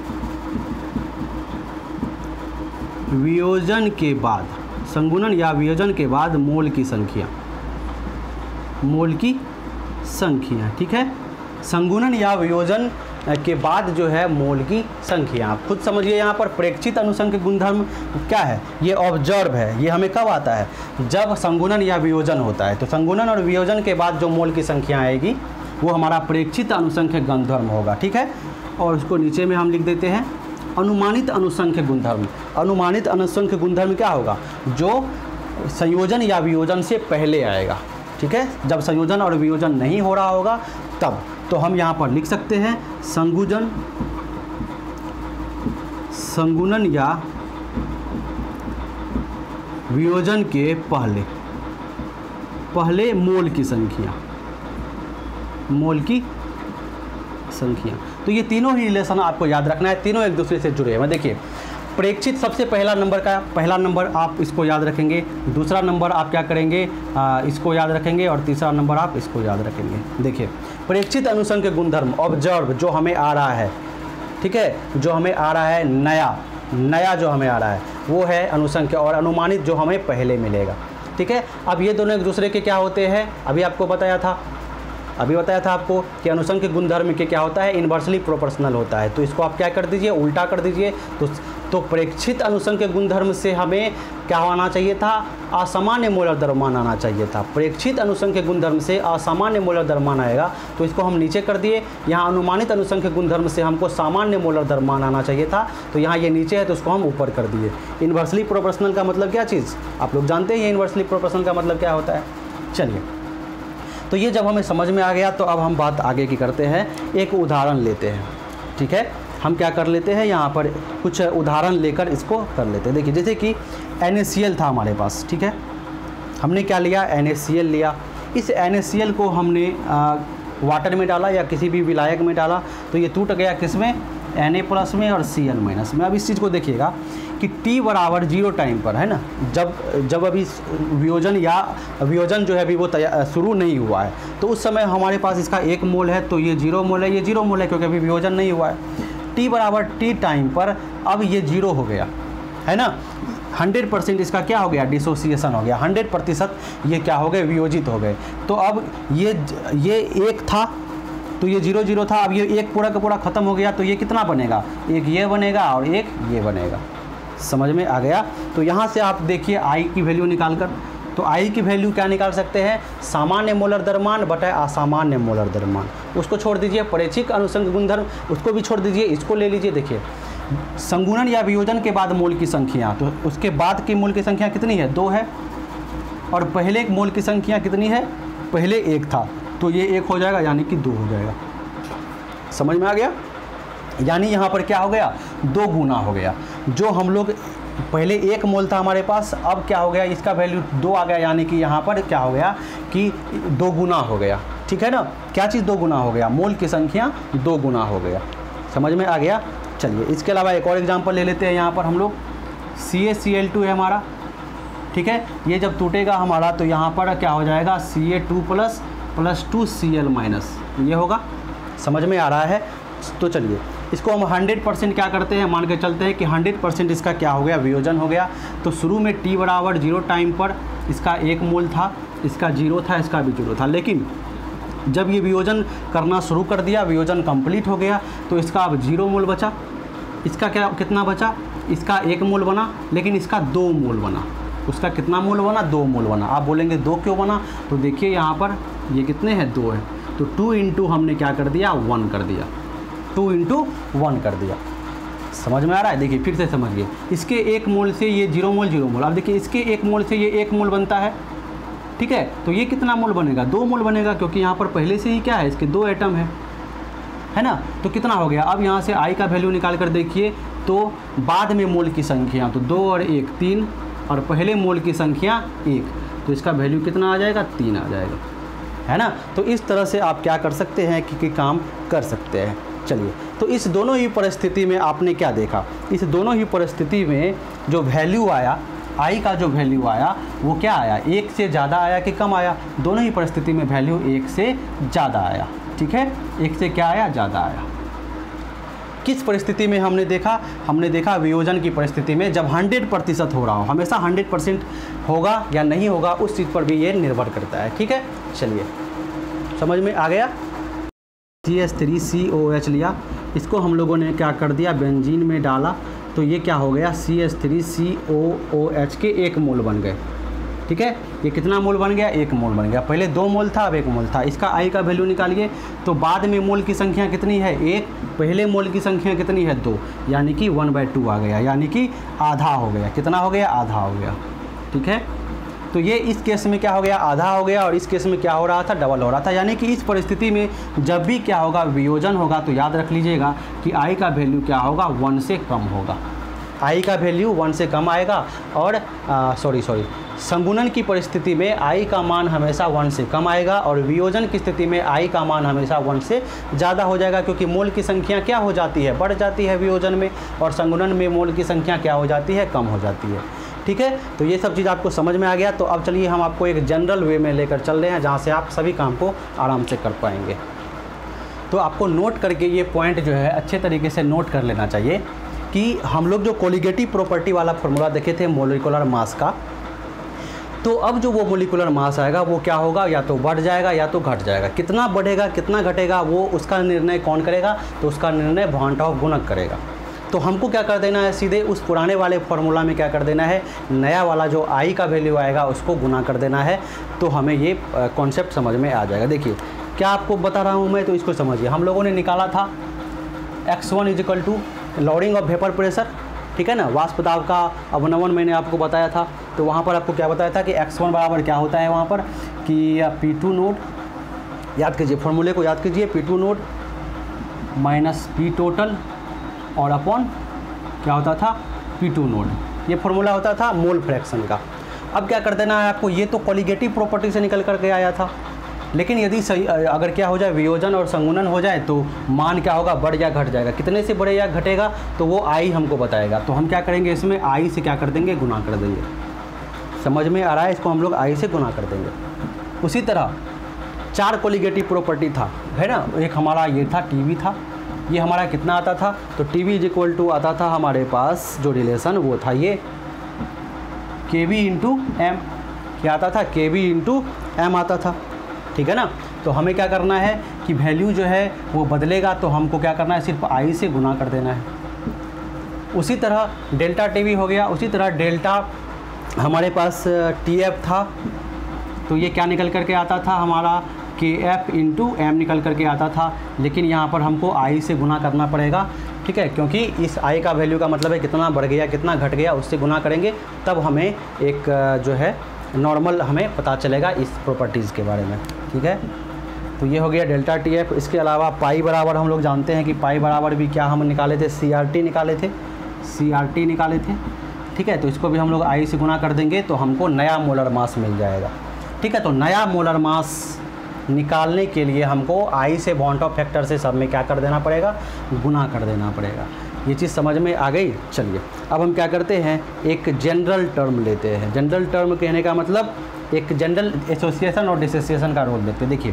वियोजन के बाद, संगुणन या वियोजन के बाद मोल की संख्या, मोल की संख्या, ठीक है। संगुणन या वियोजन के बाद जो है मोल की संख्या, आप खुद समझिए। यहाँ पर प्रेक्षित अनुसंख्य गुणधर्म क्या है, ये ऑब्जर्व है। ये हमें कब आता है, जब संगुणन या वियोजन होता है। तो संगुणन और वियोजन के बाद जो मोल की संख्या आएगी वो हमारा प्रेक्षित अनुसंख्य गुणधर्म होगा, ठीक है। और उसको नीचे में हम लिख देते हैं अनुमानित अनुसंख्य गुणधर्म। अनुमानित अनुसंख्य गुणधर्म क्या होगा, जो संयोजन या वियोजन से पहले आएगा, ठीक है। जब संयोजन और वियोजन नहीं हो रहा होगा तब। तो हम यहाँ पर लिख सकते हैं संगुजन, संगुणन या वियोजन के पहले, पहले मोल की संख्या, मोल की संख्या। तो ये तीनों ही रिलेशन आपको याद रखना है, तीनों एक दूसरे से जुड़े हैं। देखिए प्रेक्षित सबसे पहला नंबर का, पहला नंबर आप इसको याद रखेंगे, दूसरा नंबर आप क्या करेंगे, आ, इसको याद रखेंगे, और तीसरा नंबर आप इसको याद रखेंगे। देखिए प्रेक्षित अनुसंख्य गुणधर्म, ऑब्जर्व, जो हमें आ रहा है, ठीक है, जो हमें आ रहा है नया, नया जो हमें आ रहा है वो है अनुसंख्य, और अनुमानित जो हमें पहले मिलेगा, ठीक है। अब ये दोनों एक दूसरे के क्या होते हैं, अभी आपको बताया था, अभी बताया था आपको कि अनुसंख्य गुणधर्म के क्या होता है, इन्वर्सली प्रोपोर्शनल होता है। तो इसको आप क्या कर दीजिए, उल्टा कर दीजिए। तो तो प्रेक्षित अनुसंख्य गुणधर्म से हमें क्या आना चाहिए था, असामान्य मोलर द्रव्यमान आना चाहिए था। प्रेक्षित अनुसंख्य गुणधर्म से असामान्य मोलर द्रव्यमान आएगा, तो इसको हम नीचे कर दिए। यहाँ अनुमानित अनुसंख्य गुणधर्म से हमको सामान्य मोलर द्रव्यमान आना चाहिए था, तो यहाँ ये नीचे है तो उसको हम ऊपर कर दिए। इन्वर्सली प्रोपोर्शनल का मतलब क्या चीज़ आप लोग जानते हैं, इन्वर्सली प्रोपोर्शनल का मतलब क्या होता है। चलिए, तो ये जब हमें समझ में आ गया तो अब हम बात आगे की करते हैं, एक उदाहरण लेते हैं, ठीक है। हम क्या कर लेते हैं, यहाँ पर कुछ उदाहरण लेकर इसको कर लेते हैं। देखिए जैसे कि एन ए सी एल था हमारे पास, ठीक है, हमने क्या लिया, एन ए सी एल लिया। इस एन ए सी एल को हमने आ, वाटर में डाला या किसी भी विलायक में डाला, तो ये टूट गया किसमें, एन ए प्लस में और सी एल माइनस में। अब इस चीज़ को देखिएगा कि टी बराबर जीरो टाइम पर है ना, जब जब अभी वियोजन या वियोजन जो है अभी वो शुरू नहीं हुआ है, तो उस समय हमारे पास इसका एक मोल है, तो ये जीरो मोल है, ये जीरो मोल है क्योंकि अभी वियोजन नहीं हुआ है। टी बराबर टी टाइम पर अब ये जीरो हो गया है ना, हंड्रेड परसेंट इसका क्या हो गया, डिसोसिएशन हो गया, हंड्रेड प्रतिशत ये क्या हो गए, वियोजित हो गए। तो अब ये ये एक था तो ये जीरो जीरो था, अब ये एक पूरा का पूरा खत्म हो गया, तो ये कितना बनेगा, एक ये बनेगा और एक ये बनेगा। समझ में आ गया। तो यहाँ से आप देखिए आई की वैल्यू निकाल कर, तो आई की वैल्यू क्या निकाल सकते हैं, सामान्य मोलर द्रव्यमान बटा असामान्य मोलर द्रव्यमान। उसको छोड़ दीजिए, प्रेक्षित अनुसंख्य गुणधर्म उसको भी छोड़ दीजिए, इसको ले लीजिए। देखिए संगुणन या वियोजन के बाद मोल की संख्या, तो उसके बाद की मोल की संख्या कितनी है, दो है, और पहले एक मोल की संख्या कितनी है, पहले एक था, तो ये एक हो जाएगा यानी कि दो हो जाएगा। समझ में आ गया, यानी यहाँ पर क्या हो गया, दो गुना हो गया। जो हम लोग पहले एक मोल था हमारे पास, अब क्या हो गया, इसका वैल्यू दो आ गया, यानी कि यहाँ पर क्या हो गया कि दो गुना हो गया। ठीक है ना, क्या चीज़ दो गुना हो गया, मोल की संख्या दो गुना हो गया। समझ में आ गया। चलिए इसके अलावा एक और एग्जांपल ले लेते हैं। यहाँ पर हम लोग सी ए सी एल टू है हमारा, ठीक है, ये जब टूटेगा हमारा तो यहाँ पर क्या हो जाएगा, C A two plus plus two C L minus, ये होगा। समझ में आ रहा है। तो चलिए इसको हम हंड्रेड परसेंट क्या करते हैं, मान के चलते हैं कि हंड्रेड परसेंट इसका क्या हो गया, वियोजन हो गया। तो शुरू में टी बराबर जीरो टाइम पर इसका एक मोल था, इसका जीरो था, इसका भी जीरो था, लेकिन जब ये वियोजन करना शुरू कर दिया, वियोजन कंप्लीट हो गया, तो इसका अब जीरो मोल बचा। इसका क्या कितना बचा, इसका एक मोल बना, लेकिन इसका दो मोल बना। उसका कितना मोल बना, दो मोल बना। आप बोलेंगे दो क्यों बना, तो देखिए यहाँ पर ये कितने हैं, दो है, तो टू इंटू हमने क्या कर दिया, वन कर दिया, टू इंटू वन कर दिया। समझ में आ रहा है? देखिए फिर से समझिए, इसके एक मोल से ये जीरो मोल जीरो मोल, अब देखिए इसके एक मोल से ये एक मोल बनता है, ठीक है, तो ये कितना मोल बनेगा, दो मोल बनेगा, क्योंकि यहाँ पर पहले से ही क्या है, इसके दो एटम है, है ना। तो कितना हो गया, अब यहाँ से आई का वैल्यू निकाल कर देखिए, तो बाद में मोल की संख्या, तो दो और एक तीन, और पहले मोल की संख्या एक, तो इसका वैल्यू कितना आ जाएगा, तीन आ जाएगा, है ना। तो इस तरह से आप क्या कर सकते हैं कि, कि काम कर सकते हैं। चलिए, तो इस दोनों ही परिस्थिति में आपने क्या देखा, इस दोनों ही परिस्थिति में जो वैल्यू आया, आई का जो वैल्यू आया वो क्या आया, एक से ज़्यादा आया कि कम आया, दोनों ही परिस्थिति में वैल्यू एक से ज़्यादा आया, ठीक है, एक से क्या आया, ज़्यादा आया। किस परिस्थिति में हमने देखा, हमने देखा वियोजन की परिस्थिति में, जब हंड्रेड प्रतिशत हो रहा हो, हमेशा हंड्रेड परसेंट होगा या नहीं होगा उस चीज़ पर भी ये निर्भर करता है, ठीक है। चलिए, समझ में आ गया। C H three C O H लिया, इसको हम लोगों ने क्या कर दिया, बेंजीन में डाला, तो ये क्या हो गया, C H three C O O H के एक मोल बन गए, ठीक है। ये कितना मोल बन गया, एक मोल बन गया, पहले दो मोल था अब एक मोल था। इसका आई का वैल्यू निकालिए, तो बाद में मोल की संख्या कितनी है, एक, पहले मोल की संख्या कितनी है, दो, यानी कि वन बाई टू आ गया, यानी कि आधा हो गया, कितना हो गया, आधा हो गया, ठीक है। तो ये इस केस में क्या हो गया, आधा हो गया, और इस केस में क्या हो रहा था, डबल हो रहा था। यानी कि इस परिस्थिति में जब भी क्या होगा, वियोजन होगा, तो याद रख लीजिएगा कि आई का वैल्यू क्या होगा, वन से कम होगा, आई का वैल्यू वन से कम आएगा। और सॉरी सॉरी संगुणन की परिस्थिति में आई का मान हमेशा वन से कम आएगा, और वियोजन की स्थिति में आई का मान हमेशा वन से ज़्यादा हो जाएगा, क्योंकि मोल की संख्या क्या हो जाती है, बढ़ जाती है वियोजन में, और संगुणन में मोल की संख्या क्या हो जाती है, कम हो जाती है, ठीक है। तो ये सब चीज़ आपको समझ में आ गया। तो अब चलिए हम आपको एक जनरल वे में लेकर चल रहे हैं, जहाँ से आप सभी काम को आराम से कर पाएंगे। तो आपको नोट करके ये पॉइंट जो है अच्छे तरीके से नोट कर लेना चाहिए कि हम लोग जो कोलिगेटिव प्रॉपर्टी वाला फॉर्मूला देखे थे मोलिकुलर मास का, तो अब जो वो मोलिकुलर मास आएगा वो क्या होगा, या तो बढ़ जाएगा या तो घट जाएगा। कितना बढ़ेगा कितना घटेगा वो उसका निर्णय कौन करेगा, तो उसका निर्णय वॉन ऑफ गुणक करेगा। तो हमको क्या कर देना है, सीधे उस पुराने वाले फार्मूला में क्या कर देना है, नया वाला जो आई का वैल्यू आएगा उसको गुना कर देना है, तो हमें ये कॉन्सेप्ट समझ में आ जाएगा। देखिए क्या आपको बता रहा हूँ मैं, तो इसको समझिए। हम लोगों ने निकाला था X one is equal to lowering of vapour pressure, ठीक है ना, वाष्प दाब का अवनमन मैंने आपको बताया था। तो वहाँ पर आपको क्या बताया था कि एक्स वन बराबर क्या होता है वहाँ पर कि पी टू नोट, याद कीजिए फॉर्मूले को, याद कीजिए, P two naught minus P total और अपॉन क्या होता था, पी टू नोट। ये फॉर्मूला होता था मोल फ्रैक्शन का। अब क्या कर देना है आपको, ये तो कोलिगेटिव प्रॉपर्टी से निकल करके आया था, लेकिन यदि सही अगर क्या हो जाए, वियोजन और संगुणन हो जाए, तो मान क्या होगा, बढ़ या घट जाएगा। कितने से बढ़े या घटेगा, तो वो आई हमको बताएगा। तो हम क्या करेंगे, इसमें आई से क्या कर देंगे, गुना कर देंगे। समझ में आ रहा है, इसको हम लोग आई से गुना कर देंगे। उसी तरह चार कोलिगेटिव प्रॉपर्टी था, है ना, एक हमारा ये था, टीवी था, ये हमारा कितना आता था, तो T V is equal to आता था हमारे पास जो रिलेशन वो था ये के वी इंटू एम, क्या आता था, के वी इंटू एम आता था, ठीक है ना। तो हमें क्या करना है कि वैल्यू जो है वो बदलेगा, तो हमको क्या करना है, सिर्फ आई से गुना कर देना है। उसी तरह डेल्टा टी वी हो गया, उसी तरह डेल्टा हमारे पास टी एफ था, तो ये क्या निकल करके आता था हमारा के एफ इंटू एम निकल करके आता था, लेकिन यहाँ पर हमको आई से गुना करना पड़ेगा, ठीक है, क्योंकि इस आई का वैल्यू का मतलब है कितना बढ़ गया कितना घट गया, उससे गुना करेंगे तब हमें एक जो है नॉर्मल हमें पता चलेगा इस प्रॉपर्टीज़ के बारे में, ठीक है। तो ये हो गया डेल्टा टी एफ। इसके अलावा पाई बराबर हम लोग जानते हैं कि पाई बराबर भी क्या हम निकाले थे, सी आर टी निकाले थे, सी आर टी निकाले थे, ठीक है। तो इसको भी हम लोग आई से गुना कर देंगे तो हमको नया मोलर मास मिल जाएगा, ठीक है। तो नया मोलर मास निकालने के लिए हमको आई से बॉन्ड ऑफ फैक्टर से सब में क्या कर देना पड़ेगा, गुना कर देना पड़ेगा। ये चीज़ समझ में आ गई। चलिए अब हम क्या करते हैं, एक जनरल टर्म लेते हैं। जनरल टर्म कहने का मतलब एक जनरल एसोसिएशन और डिसोसिएशन का रोल लेते हैं। देखिए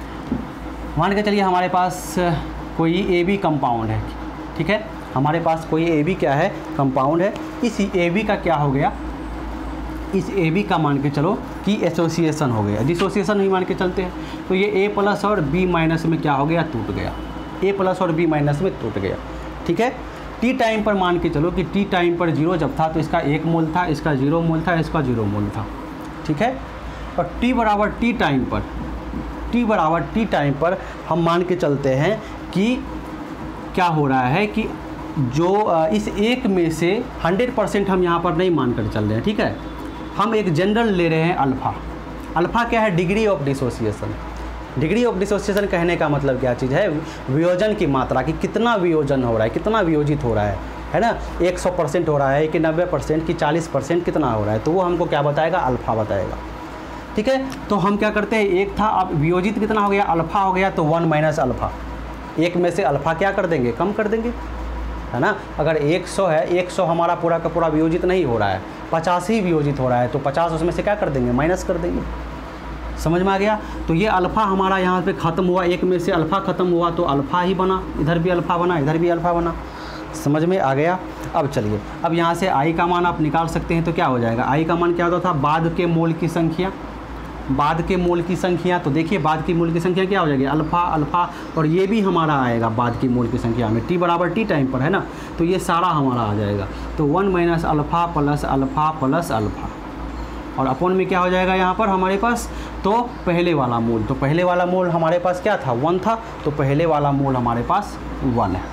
मान के चलिए हमारे पास कोई ए बी कंपाउंड है, ठीक है, हमारे पास कोई ए बी क्या है, कंपाउंड है। इस ए बी का क्या हो गया, इस ए बी का मान के चलो कि एसोसिएशन हो गया, डिसोसिएशन ही मान के चलते हैं। तो ये ए प्लस और बी माइनस में क्या हो गया, टूट गया, ए प्लस और बी माइनस में टूट गया, ठीक है। टी टाइम पर मान के चलो कि टी टाइम पर जीरो जब था तो इसका एक मोल था, इसका जीरो मोल था, इसका जीरो मोल था, ठीक है। और टी बराबर टी टाइम पर टी बराबर टी टाइम पर हम मान के चलते हैं कि क्या हो रहा है कि जो इस एक में से हंड्रेड परसेंट हम यहाँ पर नहीं मान कर चल रहे हैं, ठीक है। हम एक जनरल ले रहे हैं अल्फ़ा। अल्फ़ा क्या है? Degree of dissociation. Degree of dissociation कहने का मतलब क्या चीज़ है? वियोजन की मात्रा, कि कितना वियोजन हो रहा है, कितना वियोजित हो रहा है, है ना। एक सौ परसेंट हो रहा है कि नब्बे परसेंट कि चालीस परसेंट कितना हो रहा है, तो वो हमको क्या बताएगा? अल्फ़ा बताएगा, ठीक है। तो हम क्या करते हैं, एक था, अब वियोजित कितना हो गया? अल्फ़ा हो गया, तो वन माइनस अल्फ़ा, एक में से अल्फ़ा क्या कर देंगे? कम कर देंगे, है ना। अगर एक सौ है, एक सौ हमारा पूरा का पूरा वियोजित नहीं हो रहा है, पचास ही वियोजित हो रहा है, तो पचास उसमें से क्या कर देंगे? माइनस कर देंगे। समझ में आ गया? तो ये अल्फ़ा हमारा यहाँ पे ख़त्म हुआ, एक में से अल्फ़ा ख़त्म हुआ तो अल्फ़ा ही बना, इधर भी अल्फ़ा बना, इधर भी अल्फ़ा बना। समझ में आ गया? अब चलिए, अब यहाँ से आई का मान आप निकाल सकते हैं, तो क्या हो जाएगा? आई का मान क्या होता था? बाद के मोल की संख्या, बाद के मोल की संख्या। तो देखिए बाद की मोल की संख्या क्या हो जाएगी? अल्फ़ा अल्फ़ा, और ये भी हमारा आएगा बाद की मोल की संख्या में, टी बराबर टी टाइम पर, है ना। तो ये सारा हमारा आ जाएगा, तो one minus alpha plus alpha plus alpha, और अपोन में क्या हो जाएगा यहाँ पर हमारे पास? तो पहले वाला मोल, तो पहले वाला मोल हमारे पास क्या था? वन था, तो पहले वाला मोल हमारे पास वन है।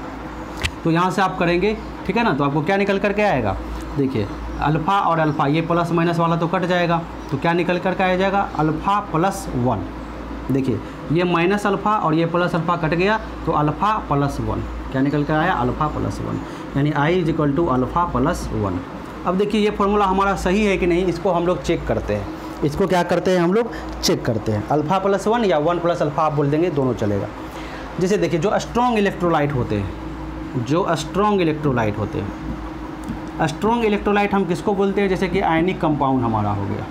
तो यहाँ से आप करेंगे, ठीक है ना, तो आपको क्या निकल कर के आएगा? देखिए अल्फ़ा और अल्फ़ा, ये प्लस माइनस वाला तो कट जाएगा, तो क्या निकल कर के आ जाएगा? Alpha plus one. देखिए ये माइनस अल्फ़ा और ये प्लस अल्फ़ा कट गया, तो अल्फ़ा प्लस वन, क्या निकल कर आया? अल्फ़ा प्लस वन, यानी i is equal to alpha plus one. अब देखिए ये फॉर्मूला हमारा सही है कि नहीं, इसको हम लोग चेक करते हैं। इसको क्या करते हैं हम लोग? चेक करते हैं। अल्फ़ा प्लस वन या वन प्लस अल्फ़ा आप बोल देंगे, दोनों चलेगा। जैसे देखिए जो स्ट्रॉन्ग इलेक्ट्रोलाइट होते हैं, जो स्ट्रॉन्ग इलेक्ट्रोलाइट होते हैं, स्ट्रॉन्ग इलेक्ट्रोलाइट हम किसको बोलते हैं? जैसे कि आयनिक कंपाउंड हमारा हो गया,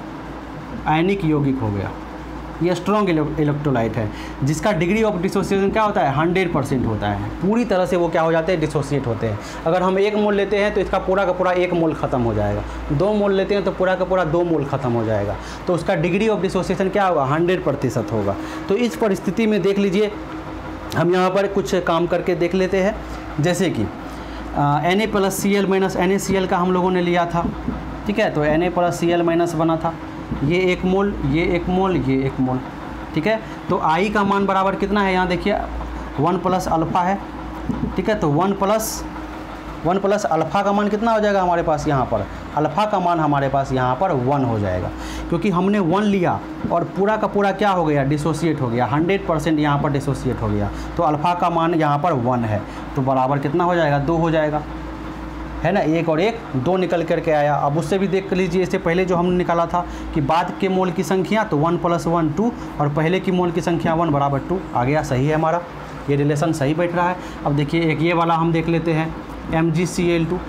आयनिक यौगिक हो गया, ये स्ट्रॉन्ग इलेक्ट्रोलाइट है, जिसका डिग्री ऑफ डिसोसिएशन क्या होता है? हंड्रेड परसेंट होता है, पूरी तरह से वो क्या हो जाते हैं? डिसोसिएट होते हैं। अगर हम एक मोल लेते हैं तो इसका पूरा का पूरा एक मोल ख़त्म हो जाएगा, दो मोल लेते हैं तो पूरा का पूरा दो मोल ख़त्म हो जाएगा, तो उसका डिग्री ऑफ डिसोसिएशन क्या होगा? हंड्रेड प्रतिशत होगा। तो इस परिस्थिति में देख लीजिए, हम यहाँ पर कुछ काम करके देख लेते हैं। जैसे कि N A plus C L minus N A C L का हम लोगों ने लिया था, ठीक है। तो N A plus C L minus बना था, ये एक मोल, ये एक मोल, ये एक मोल, ठीक है। तो आई का मान बराबर कितना है? यहाँ देखिए वन प्लस अल्फ़ा है, ठीक है। तो one plus one plus alpha का मान कितना हो जाएगा हमारे पास? यहाँ पर अल्फ़ा का मान हमारे पास यहाँ पर वन हो जाएगा, क्योंकि हमने वन लिया और पूरा का पूरा क्या हो गया? डिसोसिएट हो गया, हंड्रेड परसेंट यहाँ पर डिसोसिएट हो गया, तो अल्फ़ा का मान यहाँ पर वन है, तो बराबर कितना हो जाएगा? दो हो जाएगा, है ना। एक और एक दो निकल करके आया। अब उससे भी देख लीजिए, इससे पहले जो हमने निकाला था कि बाद के मोल की संख्या, तो वन प्लस वन टू, और पहले की मोल की संख्या वन बराबर टू आ गया। सही है, हमारा ये रिलेशन सही बैठ रहा है। अब देखिए एक ये वाला हम देख लेते हैं, M G C L two,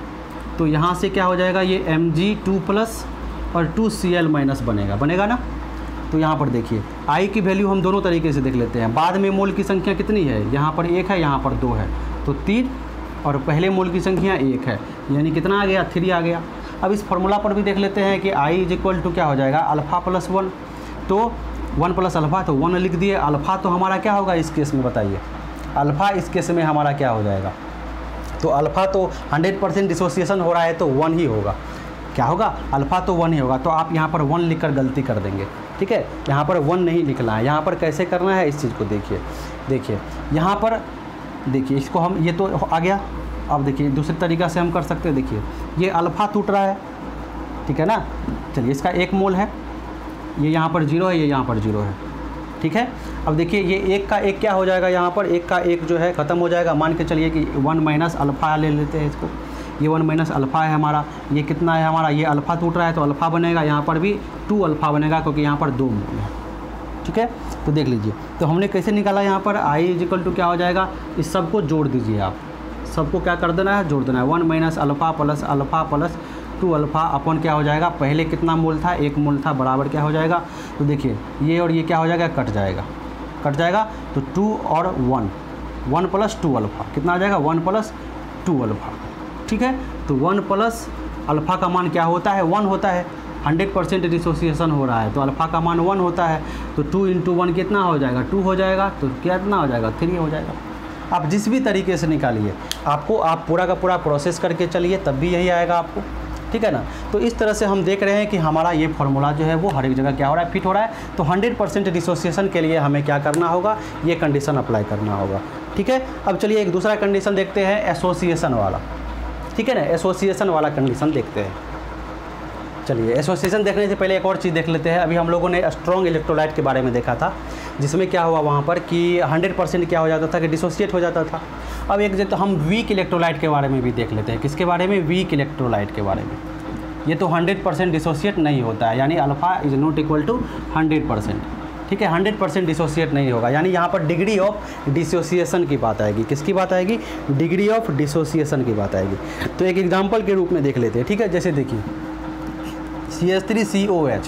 तो यहाँ से क्या हो जाएगा? ये एम जी टू प्लस और टू सी एल माइनस बनेगा, बनेगा ना। तो यहाँ पर देखिए आई की वैल्यू हम दोनों तरीके से देख लेते हैं। बाद में मोल की संख्या कितनी है? यहाँ पर एक है, यहाँ पर दो है, तो तीन, और पहले मोल की संख्या एक है, यानी कितना आ गया? थ्री आ गया। अब इस फॉर्मूला पर भी देख लेते हैं कि आई इज इक्वल टू क्या हो जाएगा? अल्फ़ा प्लस वन, तो वन प्लस अल्फ़ा, तो वन लिख दिए। अल्फ़ा तो हमारा क्या होगा इस केस में? बताइए अल्फ़ा इस केस में हमारा क्या हो जाएगा? तो अल्फ़ा तो हंड्रेड परसेंट डिसोसिएशन हो रहा है, तो वन ही होगा। क्या होगा? अल्फ़ा तो वन ही होगा। तो आप यहाँ पर वन लिखकर गलती कर देंगे, ठीक है। यहाँ पर वन नहीं लिखना है, यहाँ पर कैसे करना है इस चीज़ को देखिए। देखिए यहाँ पर देखिए, इसको हम, ये तो आ गया। अब देखिए दूसरे तरीक़ा से हम कर सकते हैं। देखिए ये अल्फ़ा टूट रहा है, ठीक है ना। चलिए इसका एक मोल है, ये यहाँ पर जीरो है, ये यहाँ पर जीरो है, ठीक है। अब देखिए ये एक का एक क्या हो जाएगा? यहाँ पर एक का एक जो है ख़त्म हो जाएगा। मान के चलिए कि वन माइनस अल्फ़ा ले लेते हैं इसको, ये वन माइनस अल्फ़ा है हमारा, ये कितना है हमारा? ये अल्फ़ा टूट रहा है, तो अल्फ़ा बनेगा, यहाँ पर भी टू अल्फ़ा बनेगा, क्योंकि यहाँ पर दो मोल है, ठीक है। तो देख लीजिए, तो हमने कैसे निकाला? यहाँ पर आई इज इक्वल टू क्या हो जाएगा? इस सबको जोड़ दीजिए आप, सबको क्या कर देना है? जोड़ देना है। One minus alpha plus alpha plus two alpha upon क्या हो जाएगा? पहले कितना मोल था? एक मोल था, बराबर क्या हो जाएगा? तो देखिए ये और ये क्या हो जाएगा? कट जाएगा, कट जाएगा। तो टू और one, one plus two alpha कितना आ जाएगा? वन प्लस टू अल्फ़ा, ठीक है। तो वन प्लस अल्फ़ा का मान क्या होता है? वन होता है। हंड्रेड परसेंट डिसोसिएशन हो रहा है, तो अल्फ़ा का मान वन होता है, तो टू इंटू वन कितना हो जाएगा? टू हो जाएगा, तो कितना हो जाएगा? थ्री हो जाएगा। आप जिस भी तरीके से निकालिए, आपको आप पूरा का पूरा प्रोसेस करके चलिए तब भी यही आएगा आपको, ठीक है ना। तो इस तरह से हम देख रहे हैं कि हमारा ये फार्मूला जो है वो हर एक जगह क्या हो रहा है, फिट हो रहा है। तो हंड्रेड परसेंट डिसोसिएशन के लिए हमें क्या करना होगा, ये कंडीशन अप्लाई करना होगा, ठीक है। अब चलिए एक दूसरा कंडीशन देखते हैं, एसोसिएशन वाला, ठीक है ना। एसोसिएशन वाला कंडीशन देखते हैं। चलिए एसोसिएशन देखने से पहले एक और चीज़ देख लेते हैं। अभी हम लोगों ने स्ट्रॉन्ग इलेक्ट्रोलाइट के बारे में देखा था, जिसमें क्या हुआ वहाँ पर कि हंड्रेड परसेंट क्या हो जाता था कि डिसोसिएट हो जाता था। अब एक जो तो हम वीक इलेक्ट्रोलाइट के बारे में भी देख लेते हैं। किसके बारे में, वीक इलेक्ट्रोलाइट के बारे में। ये तो हंड्रेड परसेंट डिसोसिएट नहीं होता है, यानी alpha is not equal to hundred percent, ठीक है। हंड्रेड परसेंट डिसोसिएट नहीं होगा, यानी यहाँ पर डिग्री ऑफ डिसोसिएशन की बात आएगी। किसकी बात आएगी, डिग्री ऑफ डिसोसिएशन की बात आएगी। तो एक एग्जांपल के रूप में देख लेते हैं, ठीक है। जैसे देखिए C H three C O H,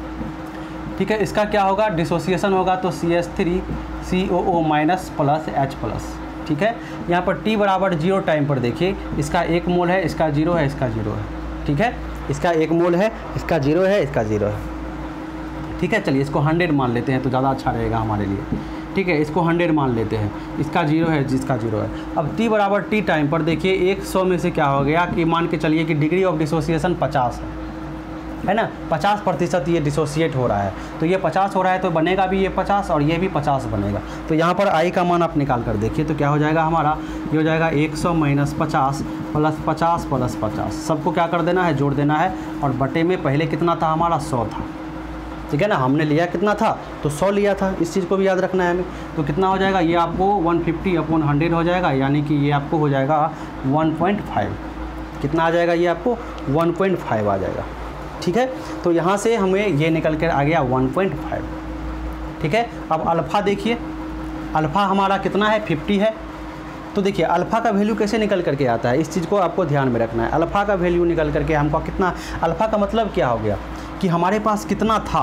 ठीक है, इसका क्या होगा, डिसोसिएशन होगा तो C H three C O O minus plus H plus, ठीक है। यहाँ पर टी बराबर जीरो टाइम पर देखिए, इसका एक मोल है, इसका जीरो है, इसका जीरो है, ठीक है। इसका एक मोल है, इसका जीरो है, इसका जीरो है, ठीक है। चलिए इसको हंड्रेड मान लेते हैं तो ज़्यादा अच्छा रहेगा हमारे लिए, ठीक है। इसको हंड्रेड मान लेते हैं, इसका जीरो है, जिसका जीरो है। अब टी बराबर टी टाइम पर देखिए एक सौ में से क्या हो गया कि मान के चलिए कि डिग्री ऑफ डिसोसिएशन पचास है, है ना। पचास प्रतिशत ये डिसोसिएट हो रहा है, तो ये पचास हो रहा है तो बनेगा भी ये पचास और ये भी पचास बनेगा। तो यहाँ पर आई का मान आप निकाल कर देखिए, तो क्या हो जाएगा हमारा, ये हो जाएगा एक सौ माइनस पचास प्लस पचास प्लस पचास, सबको क्या कर देना है, जोड़ देना है। और बटे में पहले कितना था हमारा, सौ था, ठीक है ना। हमने लिया कितना था, तो सौ लिया था, इस चीज़ को भी याद रखना है हमें। तो कितना हो जाएगा, ये आपको वन फिफ्टी अपॉन हंड्रेड हो जाएगा, यानी कि ये आपको हो जाएगा वन पॉइंट फाइव। कितना आ जाएगा, ये आपको वन पॉइंट फाइव आ जाएगा, ठीक है। तो यहाँ से हमें ये निकल कर आ गया वन पॉइंट फाइव, ठीक है। अब अल्फ़ा देखिए, अल्फ़ा हमारा कितना है, फिफ्टी है। तो देखिए अल्फ़ा का वैल्यू कैसे निकल करके आता है, इस चीज़ को आपको ध्यान में रखना है। अल्फ़ा का वैल्यू निकल करके हमको कितना, अल्फ़ा का मतलब क्या हो गया कि हमारे पास कितना था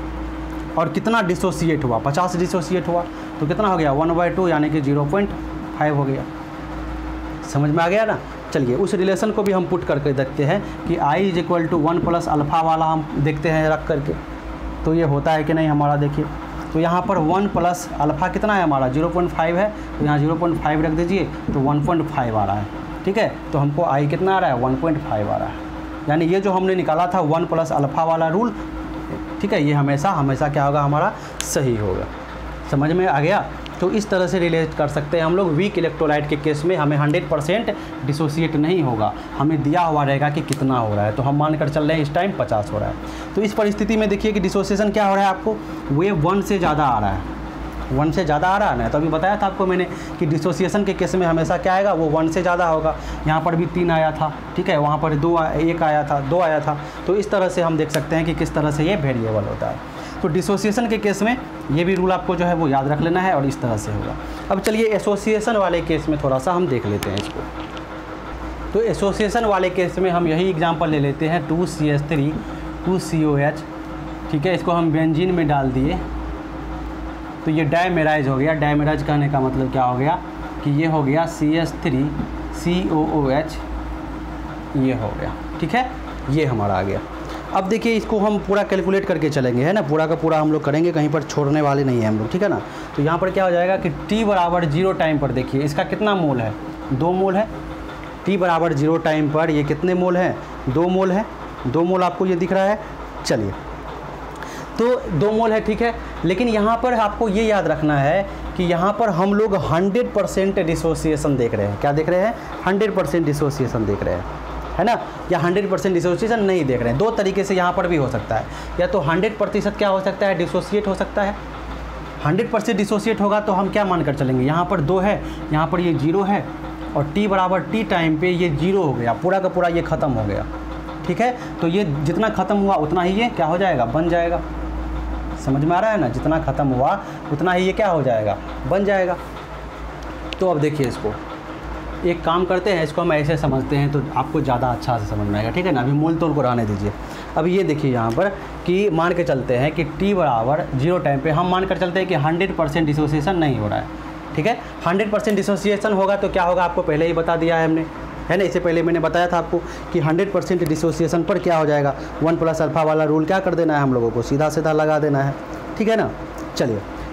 और कितना डिसोसिएट हुआ, पचास डिसोसिएट हुआ तो कितना हो गया, वन बाई टू, यानी कि जीरो पॉइंट फाइव हो गया। समझ में आ गया ना। चलिए उस रिलेशन को भी हम पुट करके देखते हैं कि i is equal to one plus alpha वाला हम देखते हैं रख करके, तो ये होता है कि नहीं हमारा। देखिए तो यहाँ पर वन प्लस अल्फ़ा कितना है हमारा, जीरो पॉइंट फाइव है, तो यहाँ जीरो पॉइंट फाइव रख दीजिए तो वन पॉइंट फाइव आ रहा है, ठीक है। तो हमको आई कितना आ रहा है, वन पॉइंट फाइव आ रहा है, यानी ये जो हमने निकाला था वन प्लस अल्फ़ा वाला रूल, ठीक है, ये हमेशा हमेशा क्या होगा, हमारा सही होगा। समझ में आ गया। तो इस तरह से रिलेट कर सकते हैं हम लोग। वीक इलेक्ट्रोलाइट के केस में हमें हंड्रेड परसेंट डिसोसिएट नहीं होगा, हमें दिया हुआ रहेगा कि कितना हो रहा है, तो हम मान कर चल रहे हैं इस टाइम पचास हो रहा है। तो इस परिस्थिति में देखिए कि डिसोसिएशन क्या हो रहा है आपको, वे वन से ज़्यादा आ रहा है, वन से ज़्यादा आ रहा है ना। तो अभी बताया था आपको मैंने कि डिसोसिएशन के केस में हमेशा क्या आएगा, वो वन से ज़्यादा होगा। यहाँ पर भी तीन आया था, ठीक है, वहाँ पर दो एक आया था, दो आया था। तो इस तरह से हम देख सकते हैं कि किस तरह से ये वेरिएबल होता है। तो डिसोसिएशन के केस में ये भी रूल आपको जो है वो याद रख लेना है और इस तरह से होगा। अब चलिए एसोसिएशन वाले केस में थोड़ा सा हम देख लेते हैं इसको। तो एसोसिएशन वाले केस में हम यही एग्जांपल ले लेते हैं, two C H three two C O H, ठीक है, इसको हम बेंजीन में डाल दिए तो ये डायमेराइज हो गया। डायमेराइज कहने का मतलब क्या हो गया कि ये हो गया C H three C O O H, ये हो गया, ठीक है, ये हमारा आ गया। अब देखिए इसको हम पूरा कैलकुलेट करके चलेंगे, है ना, पूरा का पूरा हम लोग करेंगे, कहीं पर छोड़ने वाले नहीं हैं हम लोग, ठीक है ना। तो यहाँ पर क्या हो जाएगा कि t बराबर जीरो टाइम पर देखिए इसका कितना मोल है, दो मोल है। t बराबर जीरो टाइम पर ये कितने मोल हैं, दो मोल है, दो मोल आपको ये दिख रहा है। चलिए तो दो मोल है, ठीक है, लेकिन यहाँ पर आपको ये याद रखना है कि यहाँ पर हम लोग हंड्रेड परसेंट डिसोसिएशन देख रहे हैं। क्या देख रहे हैं, हंड्रेड परसेंट डिसोसिएशन देख रहे हैं, है ना, या हंड्रेड परसेंट डिसोसिएशन नहीं देख रहे हैं। दो तरीके से यहाँ पर भी हो सकता है, या तो हंड्रेड प्रतिशत क्या हो सकता है, डिसोसिएट हो सकता है। हंड्रेड परसेंट डिसोसिएट होगा तो हम क्या मानकर चलेंगे, यहाँ पर दो है, यहाँ पर ये जीरो है, और टी बराबर टी टाइम पे ये जीरो हो गया, पूरा का पूरा ये ख़त्म हो गया, ठीक है। तो ये जितना ख़त्म हुआ उतना ही ये क्या हो जाएगा, बन जाएगा। समझ में आ रहा है ना, जितना ख़त्म हुआ उतना ही ये क्या हो जाएगा, बन जाएगा। तो अब देखिए इसको एक काम करते हैं, इसको हम ऐसे समझते हैं तो आपको ज़्यादा अच्छा से समझ में आएगा, ठीक है ना। अभी मोल तोल को रहने दीजिए। अब ये देखिए यहाँ पर कि मान के चलते हैं कि t बराबर जीरो टाइम पे हम मान कर चलते हैं कि हंड्रेड परसेंट डिसोसिएशन नहीं हो रहा है, ठीक है। हंड्रेड परसेंट डिसोसिएशन होगा तो क्या होगा, आपको पहले ही बता दिया है हमने, है ना, इससे पहले मैंने बताया था आपको कि हंड्रेड परसेंट डिसोसिएशन पर क्या हो जाएगा, वन प्लस अल्फ़ा वाला रूल क्या कर देना है हम लोगों को, सीधा सीधा लगा देना है, ठीक है ना। चलिए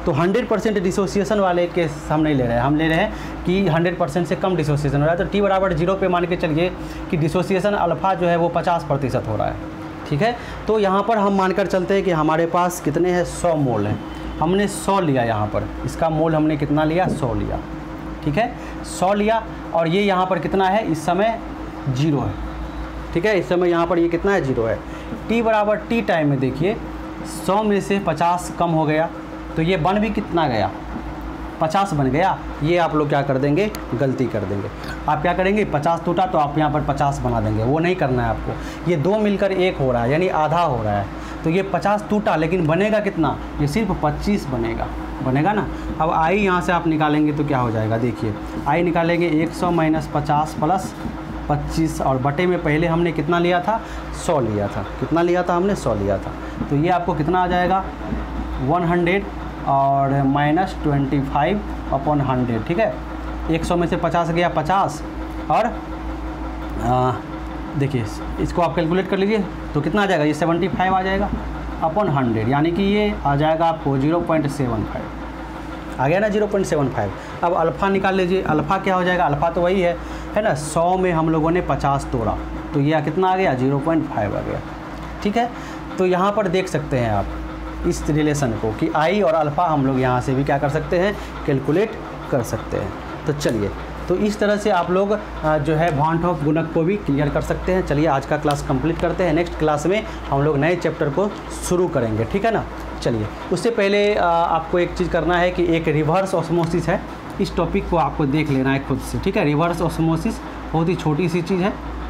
तो हंड्रेड परसेंट डिसोसिएशन वाले केस हम नहीं ले रहे हैं, हम ले रहे हैं कि हंड्रेड परसेंट से कम डिसोसिएशन हो रहा है। तो टी बराबर जीरो पे मान के चलिए कि डिसोसिएशन अल्फ़ा जो है वो पचास प्रतिशत हो रहा है, ठीक है। तो यहाँ पर हम मानकर चलते हैं कि हमारे पास कितने हैं, सौ मोल हैं। हमने सौ लिया यहाँ पर, इसका मोल हमने कितना लिया, सौ लिया, ठीक है, सौ लिया। और ये यहाँ पर कितना है, इस समय जीरो है, ठीक है, इस समय यहाँ पर ये कितना है, जीरो है। टी बराबर टी टाइम में देखिए सौ में से पचास कम हो गया, तो ये बन भी कितना गया, पचास बन गया। ये आप लोग क्या कर देंगे, गलती कर देंगे। आप क्या करेंगे, पचास टूटा तो आप यहाँ पर पचास बना देंगे, वो नहीं करना है आपको। ये दो मिलकर एक हो रहा है, यानी आधा हो रहा है। तो ये पचास टूटा, लेकिन बनेगा कितना, ये सिर्फ पच्चीस बनेगा, बनेगा ना। अब आई यहाँ से आप निकालेंगे तो क्या हो जाएगा, देखिए आई निकालेंगे एक सौ माइनस पचास प्लस पच्चीस, और बटे में पहले हमने कितना लिया था, सौ लिया था। कितना लिया था हमने, सौ लिया था। तो ये आपको कितना आ जाएगा, वन हंड्रेड और minus twenty five upon hundred, ठीक है। एक सौ में से पचास गया पचास, और देखिए इसको आप कैलकुलेट कर लीजिए तो कितना आ जाएगा, ये सेवेंटी फाइव आ जाएगा अपॉन हंड्रेड, यानी कि ये आ जाएगा आपको ज़ीरो पॉइंट सेवन फाइव आ गया ना, ज़ीरो पॉइंट सेवन फाइव। अब अल्फ़ा निकाल लीजिए, अल्फ़ा क्या हो जाएगा, अल्फ़ा तो वही है है ना, सौ में हम लोगों ने पचास तोड़ा तो ये कितना आ गया, ज़ीरो पॉइंट फाइव आ गया, ठीक है। तो यहाँ पर देख सकते हैं आप इस रिलेशन को कि आई और अल्फ़ा हम लोग यहाँ से भी क्या कर सकते हैं, कैलकुलेट कर सकते हैं। तो चलिए, तो इस तरह से आप लोग जो है भांट ऑफ गुणक को भी क्लियर कर सकते हैं। चलिए आज का क्लास कंप्लीट करते हैं, नेक्स्ट क्लास में हम लोग नए चैप्टर को शुरू करेंगे, ठीक है ना। चलिए, उससे पहले आपको एक चीज़ करना है कि एक रिवर्स ऑस्मोसिस है, इस टॉपिक को आपको देख लेना है खुद से, ठीक है। रिवर्स ऑस्मोसिस बहुत ही छोटी सी चीज़ है,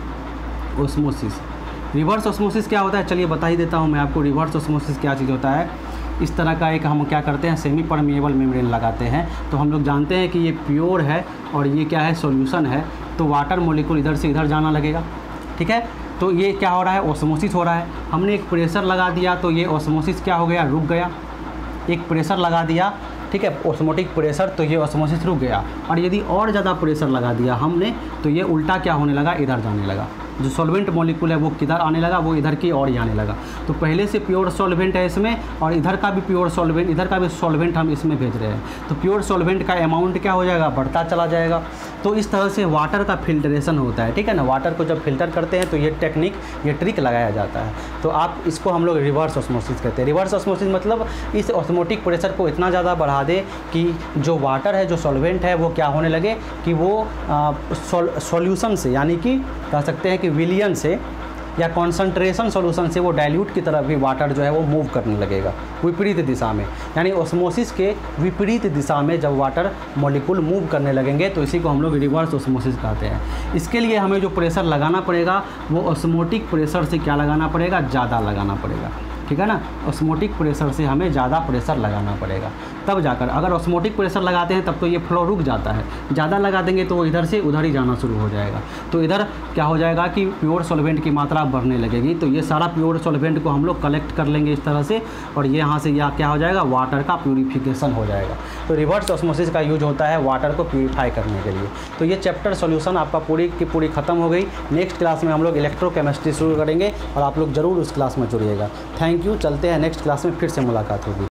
ऑस्मोसिस। रिवर्स ऑस्मोसिस क्या होता है, चलिए बता ही देता हूँ मैं आपको। रिवर्स ऑस्मोसिस क्या चीज़ होता है, इस तरह का एक हम क्या करते हैं, सेमी परमिएबल मेम्ब्रेन लगाते हैं। तो हम लोग जानते हैं कि ये प्योर है और ये क्या है, सॉल्यूशन है। तो वाटर मॉलिक्यूल इधर से इधर जाना लगेगा, ठीक है। तो ये क्या हो रहा है, ऑस्मोसिस हो रहा है। हमने एक प्रेशर लगा दिया तो ये ऑस्मोसिस क्या हो गया, रुक गया। एक प्रेशर लगा दिया, ठीक है, ऑस्मोटिक प्रेशर, तो ये ऑस्मोसिस रुक गया। और यदि और ज़्यादा प्रेशर लगा दिया हमने तो ये उल्टा क्या होने लगा, इधर जाने लगा। जो सॉल्वेंट मॉलिक्यूल है वो किधर आने लगा, वो इधर की ओर जाने लगा। तो पहले से प्योर सॉल्वेंट है इसमें, और इधर का भी प्योर सॉल्वेंट, इधर का भी सॉल्वेंट हम इसमें भेज रहे हैं। तो प्योर सॉल्वेंट का अमाउंट क्या हो जाएगा, बढ़ता चला जाएगा। तो इस तरह से वाटर का फिल्ट्रेशन होता है, ठीक है ना। वाटर को जब फिल्टर करते हैं तो ये टेक्निक, ये ट्रिक लगाया जाता है। तो आप इसको हम लोग रिवर्स ऑस्मोसिस कहते हैं। रिवर्स ऑस्मोसिस मतलब इस ऑस्मोटिक प्रेशर को इतना ज़्यादा बढ़ा दे कि जो वाटर है, जो सॉल्वेंट है, वो क्या होने लगे कि वो सॉल्यूशन से, यानी कि कह सकते हैं कि विलियन से या कॉन्सेंट्रेशन सॉल्यूशन से वो डाइल्यूट की तरफ भी वाटर जो है वो मूव करने लगेगा विपरीत दिशा में। यानी ऑस्मोसिस के विपरीत दिशा में जब वाटर मॉलिक्यूल मूव करने लगेंगे तो इसी को हम लोग रिवर्स ऑस्मोसिस कहते हैं। इसके लिए हमें जो प्रेशर लगाना पड़ेगा वो ऑस्मोटिक प्रेशर से क्या लगाना पड़ेगा, ज़्यादा लगाना पड़ेगा, ठीक है ना। ऑस्मोटिक प्रेशर से हमें ज़्यादा प्रेशर लगाना पड़ेगा, तब जाकर। अगर ऑस्मोटिक प्रेशर लगाते हैं तब तो ये फ्लो रुक जाता है, ज़्यादा लगा देंगे तो वो इधर से उधर ही जाना शुरू हो जाएगा। तो इधर क्या हो जाएगा कि प्योर सॉल्वेंट की मात्रा बढ़ने लगेगी। तो ये सारा प्योर सॉल्वेंट को हम लोग कलेक्ट कर लेंगे इस तरह से, और ये यहाँ से या क्या हो जाएगा, वाटर का प्यूरिफिकेशन हो जाएगा। तो रिवर्स ऑस्मोसिस का यूज होता है वाटर को प्यूरीफाई करने के लिए। तो ये चैप्टर सॉल्यूशन आपका पूरी की पूरी खत्म हो गई। नेक्स्ट क्लास में हम लोग इलेक्ट्रोकेमिस्ट्री शुरू करेंगे और आप लोग ज़रूर उस क्लास में जुड़िएगा। Thank you. चलते हैं नेक्स्ट क्लास में, फिर से मुलाकात होगी।